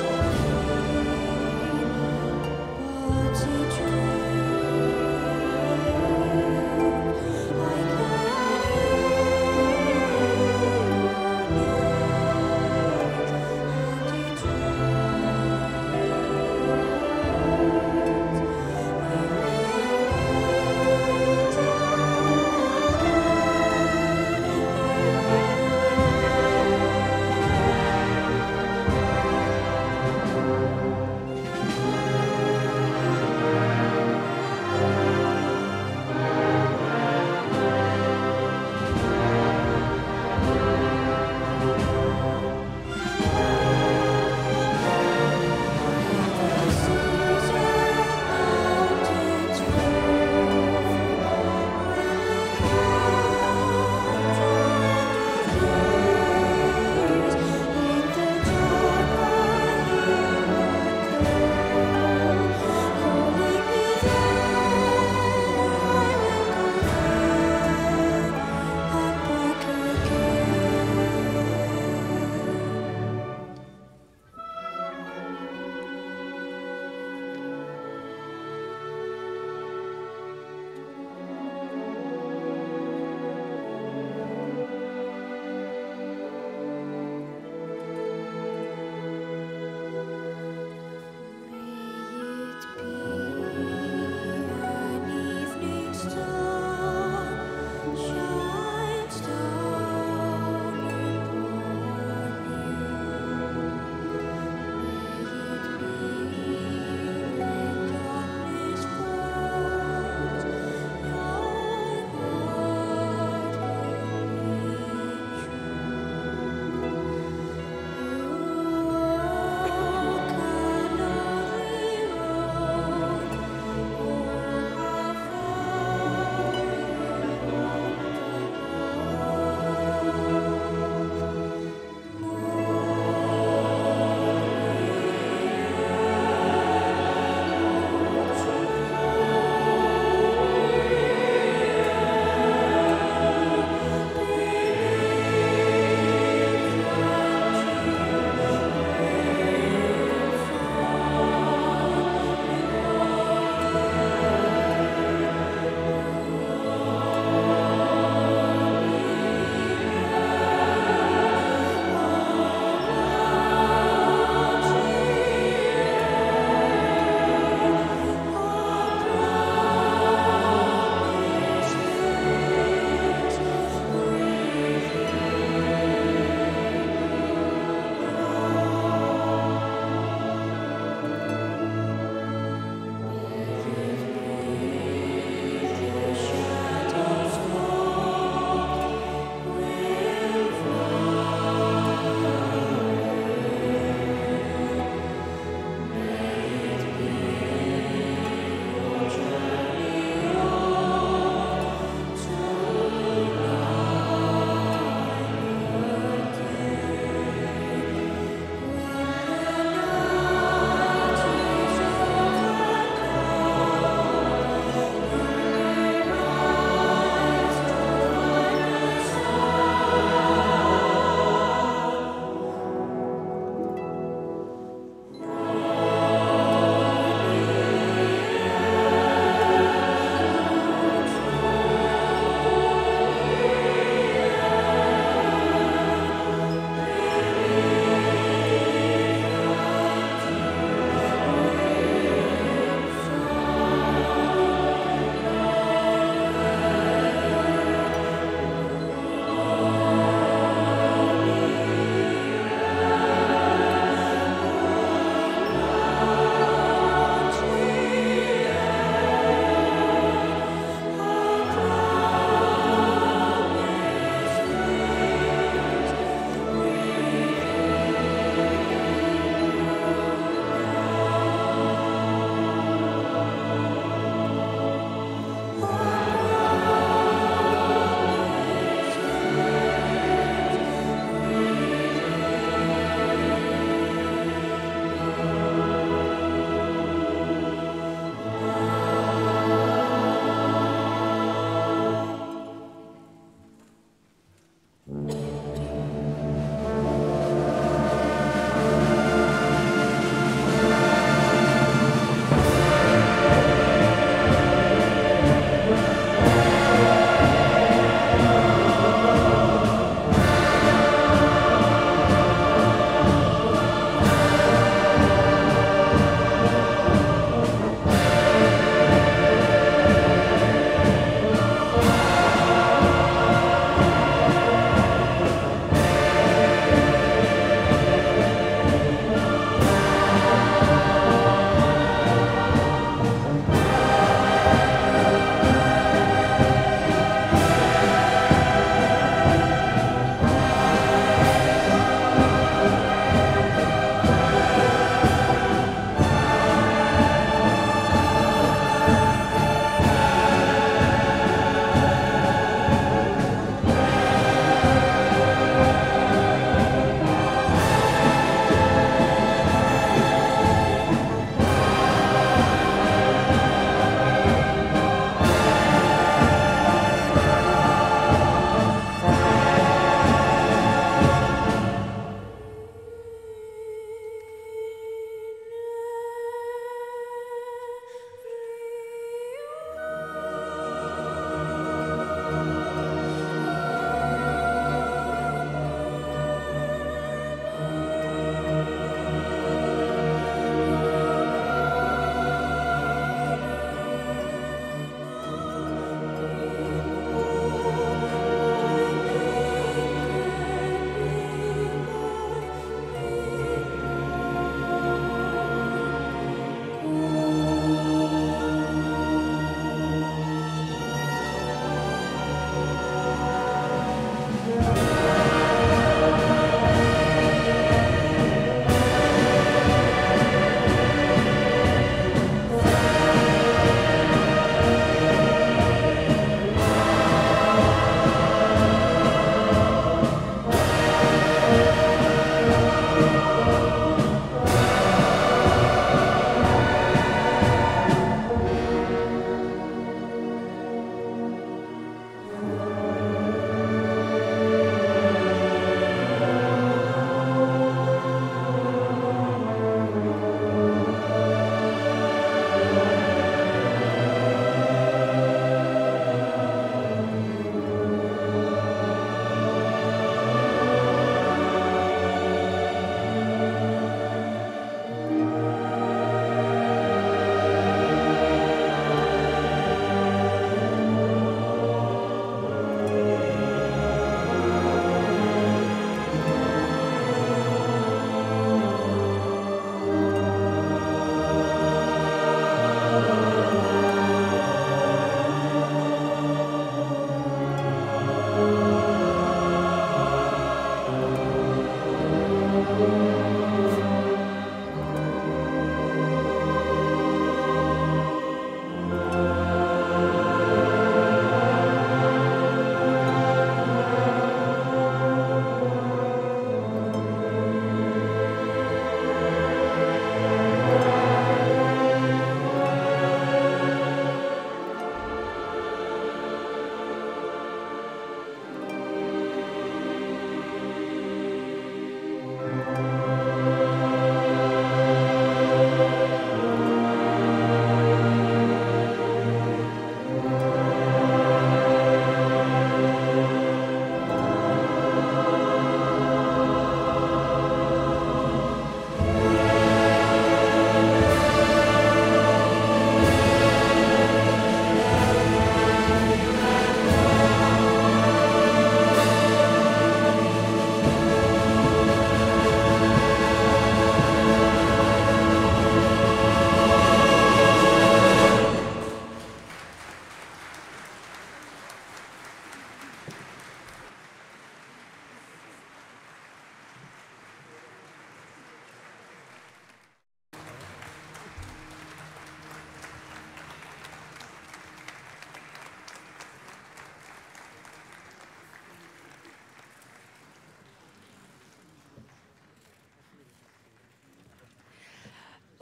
What's a dream?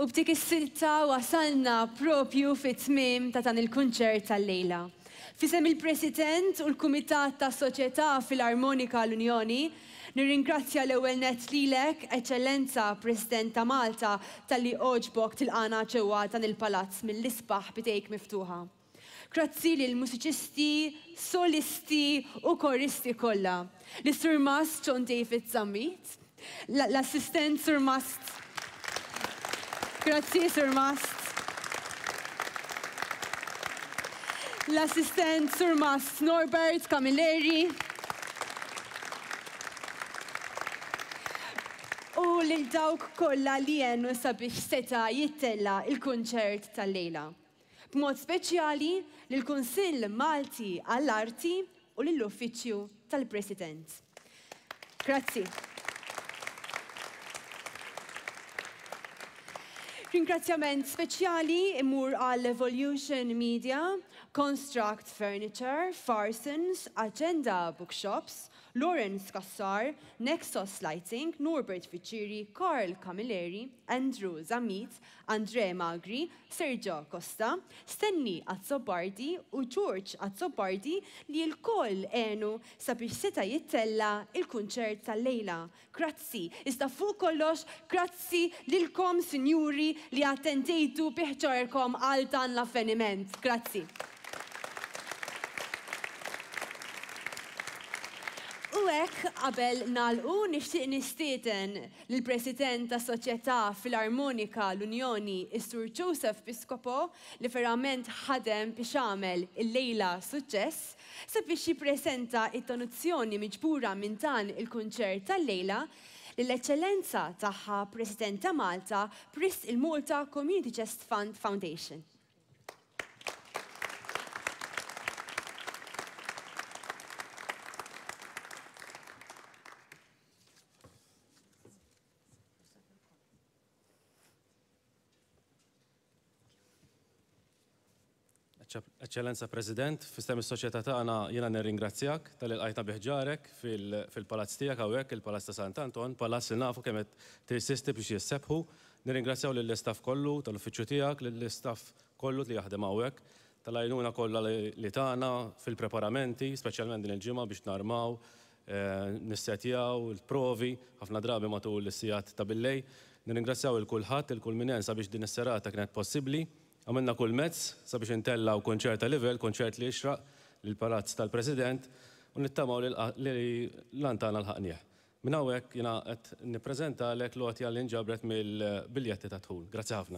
U b'dik is-silta wasalna propju fit-tmiem ta' dan il-kunċert tal-lejla. Fisem il-President u l-Kumitat ta' Soċjetà Filarmonika l-Unjoni, nirringrazzja l-ewwel nett lilek, Eċċellenza President ta' Malta, tal-li oġbok tilqana ġewwa dan il-palazz mill-isbaħ bidejk miftuħa. Grazzi lil musiċisti, solisti u koristi kollha. L-Sur Mast John David Zammit, l-assistent Sur Mast. Grazzi, Sur Mast. L-assistent Sur Mast Norbert Camilleri. U lil dawk kollha li jennu sabiex seta jittella il-kunċert tal-lejla. B'mod speċjali lill-Kunsill Malti għall-Arti u lill-Uffiċċju tal-President. Grazzi. Ringrazzjament speċjali imur għall Evolution Media, Construct Furniture, Farsons, Agenda Bookshops, Lawrence Kassar, Nexus Lighting, Norbert Ficiri, Carl Camilleri, Andrew Zammit, Andre Magri, Sergio Costa, Stenni Azzobardi u George Azzobardi li l-koll enu sabiex seta jittella il-kunċert tal-lejla. Grazzi, iżda fuq kollox, grazzi lilkom, sinjuri, li attendejtu biħġarkom għal dan l-avveniment. Grazzi. U hekk qabel nagħlqu nixtieq nistieden lill-President tas Soċjetà Filarmonika l-Unjoni, is-Sur Joseph Piscopo, li verament ħadem biex għamel il-lejla suċċess, sabiex jippreżenta t-tonuzzjoni miġbura minn dan il-kunċert tal-lejla lill-Eċċellenza tagħha President ta' Malta Prist il-Malta Community Chest Fund Foundation. Eċċellenza President, fis-sem is-soċjetà tagħna jiena nirringrazzjak tal-ilqajtna biħġarek fil-palazz tiegħek hawnhekk il-Palazz ta' Sant Anton, palazz li nafu kemm qed tirsisti biex jissebħu. Nirringrazzjaw lill-istaff kollu tal-uffiċċju tiegħek, lill-istaff kollu li jaħdem hawnhekk, tal-għajnuna kollha li tagħna fil-preparamenti, speċjalment din il-ġimgħa biex narmaw, nissetjaw il-provi, ħafna drabi matul is-sigħat ta' billej. Nirringrazzjaw il-kulħadd, il-kull min ensa biex din is-serata kienet possibbli. Għamilna kull mezz sabiex intellaw konċert ta' livell, konċert li jixraq lill-Palazz tal-President u nittamaw li l-antana l-ħaqnieħ. Minn hawnhekk jiena qed nippreżentalek logħtja li nġabret mill-biljetti ta' dħul. Grazzi ħafna.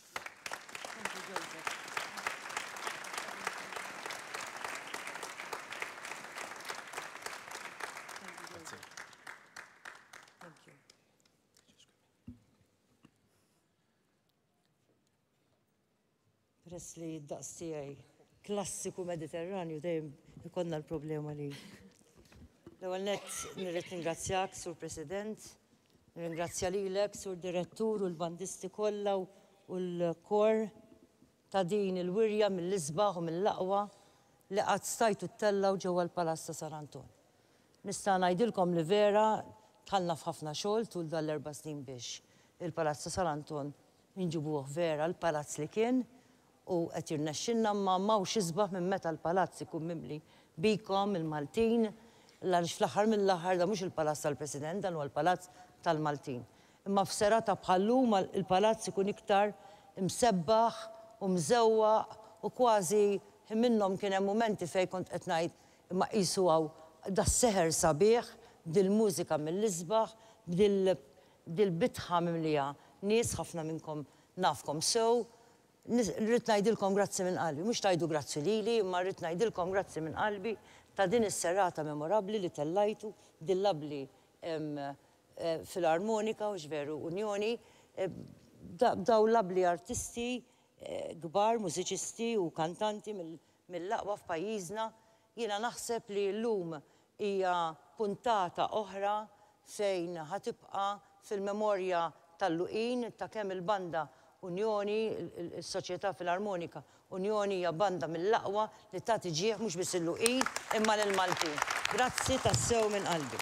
Peress li d-daqs tiegħi klassiku Mediterranju dejjem ikollna l-problema li. L-ewwel nett nirrid ningrazzjak, Sur President, nirringrazzja lilek, Sur Direttur u l-bandisti kollha u l-kor ta' din il-wirja mill-isbaħ u mill-laqwa li qatt stajtu ttellaw ġewwa l-Palazz ta' San Anton. Nista' ngħidilkom li vera tħallna f'ħafna xogħol tul dan l-erba' snin biex il-Palazz ta' San Anton inġibuh vera l-palazz li kien u qed jirnexxinna ma m'hawnx isbaħ minn meta l-palazz ikun mimli bikom il-Maltin, għaliex fl-aħħar mill-aħħar da mhux il-Palazz tal-President, dan huwa l-Palazz tal-Maltin. Imma f'serata bħallum il-palazz ikun iktar imsebbaħ u mżewwaq u kważi minnhom kien hemm mumenti fejn kont qed ngħid imma qisu hawn das-seħer sabiħ bdil-mużika mill-isbaħ, bdil-bitħa mimlija nies ħafna minnkom nafkom sew. Rrid ngħidilkom grazzi minn qalbi, mhux tgħidu grazzi lili, imma rrid ngħidilkom grazzi minn qalbi ta' din is-serata memorabbli li tellajtu dil-labli fil-armonika u xveru Unjoni, daw labli artisti kbar, mużiċisti u kantanti mill-laqwa f'pajjiżna. Jiena naħseb li llum hija puntata oħra fejn ħatibqa' fil-memorja tal-luqin ta' kemm il-banda Unjoni, il-Soċjetà Filarmonika Unjoni hija banda mill-laqwa li tagħti ġieħ mhux biss il-luqin imma lill-Maltin. Grazzi tassew minn qalbi.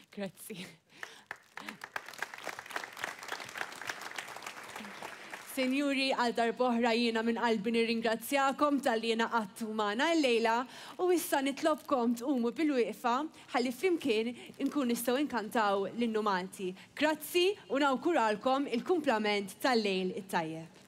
Grazzi. Senjuri, għal darboħra jiena minn qalbi nirringrazzjakom tal-li jiena għattu maħna l-lejla u issa nitlobkom tqumu bil-wieqfa ħalli flimkien inkun nistgħu inkantaw l-innu Malti. Grazzi u nawkuralkom il-kumplament tal-lejl it-tajjeb.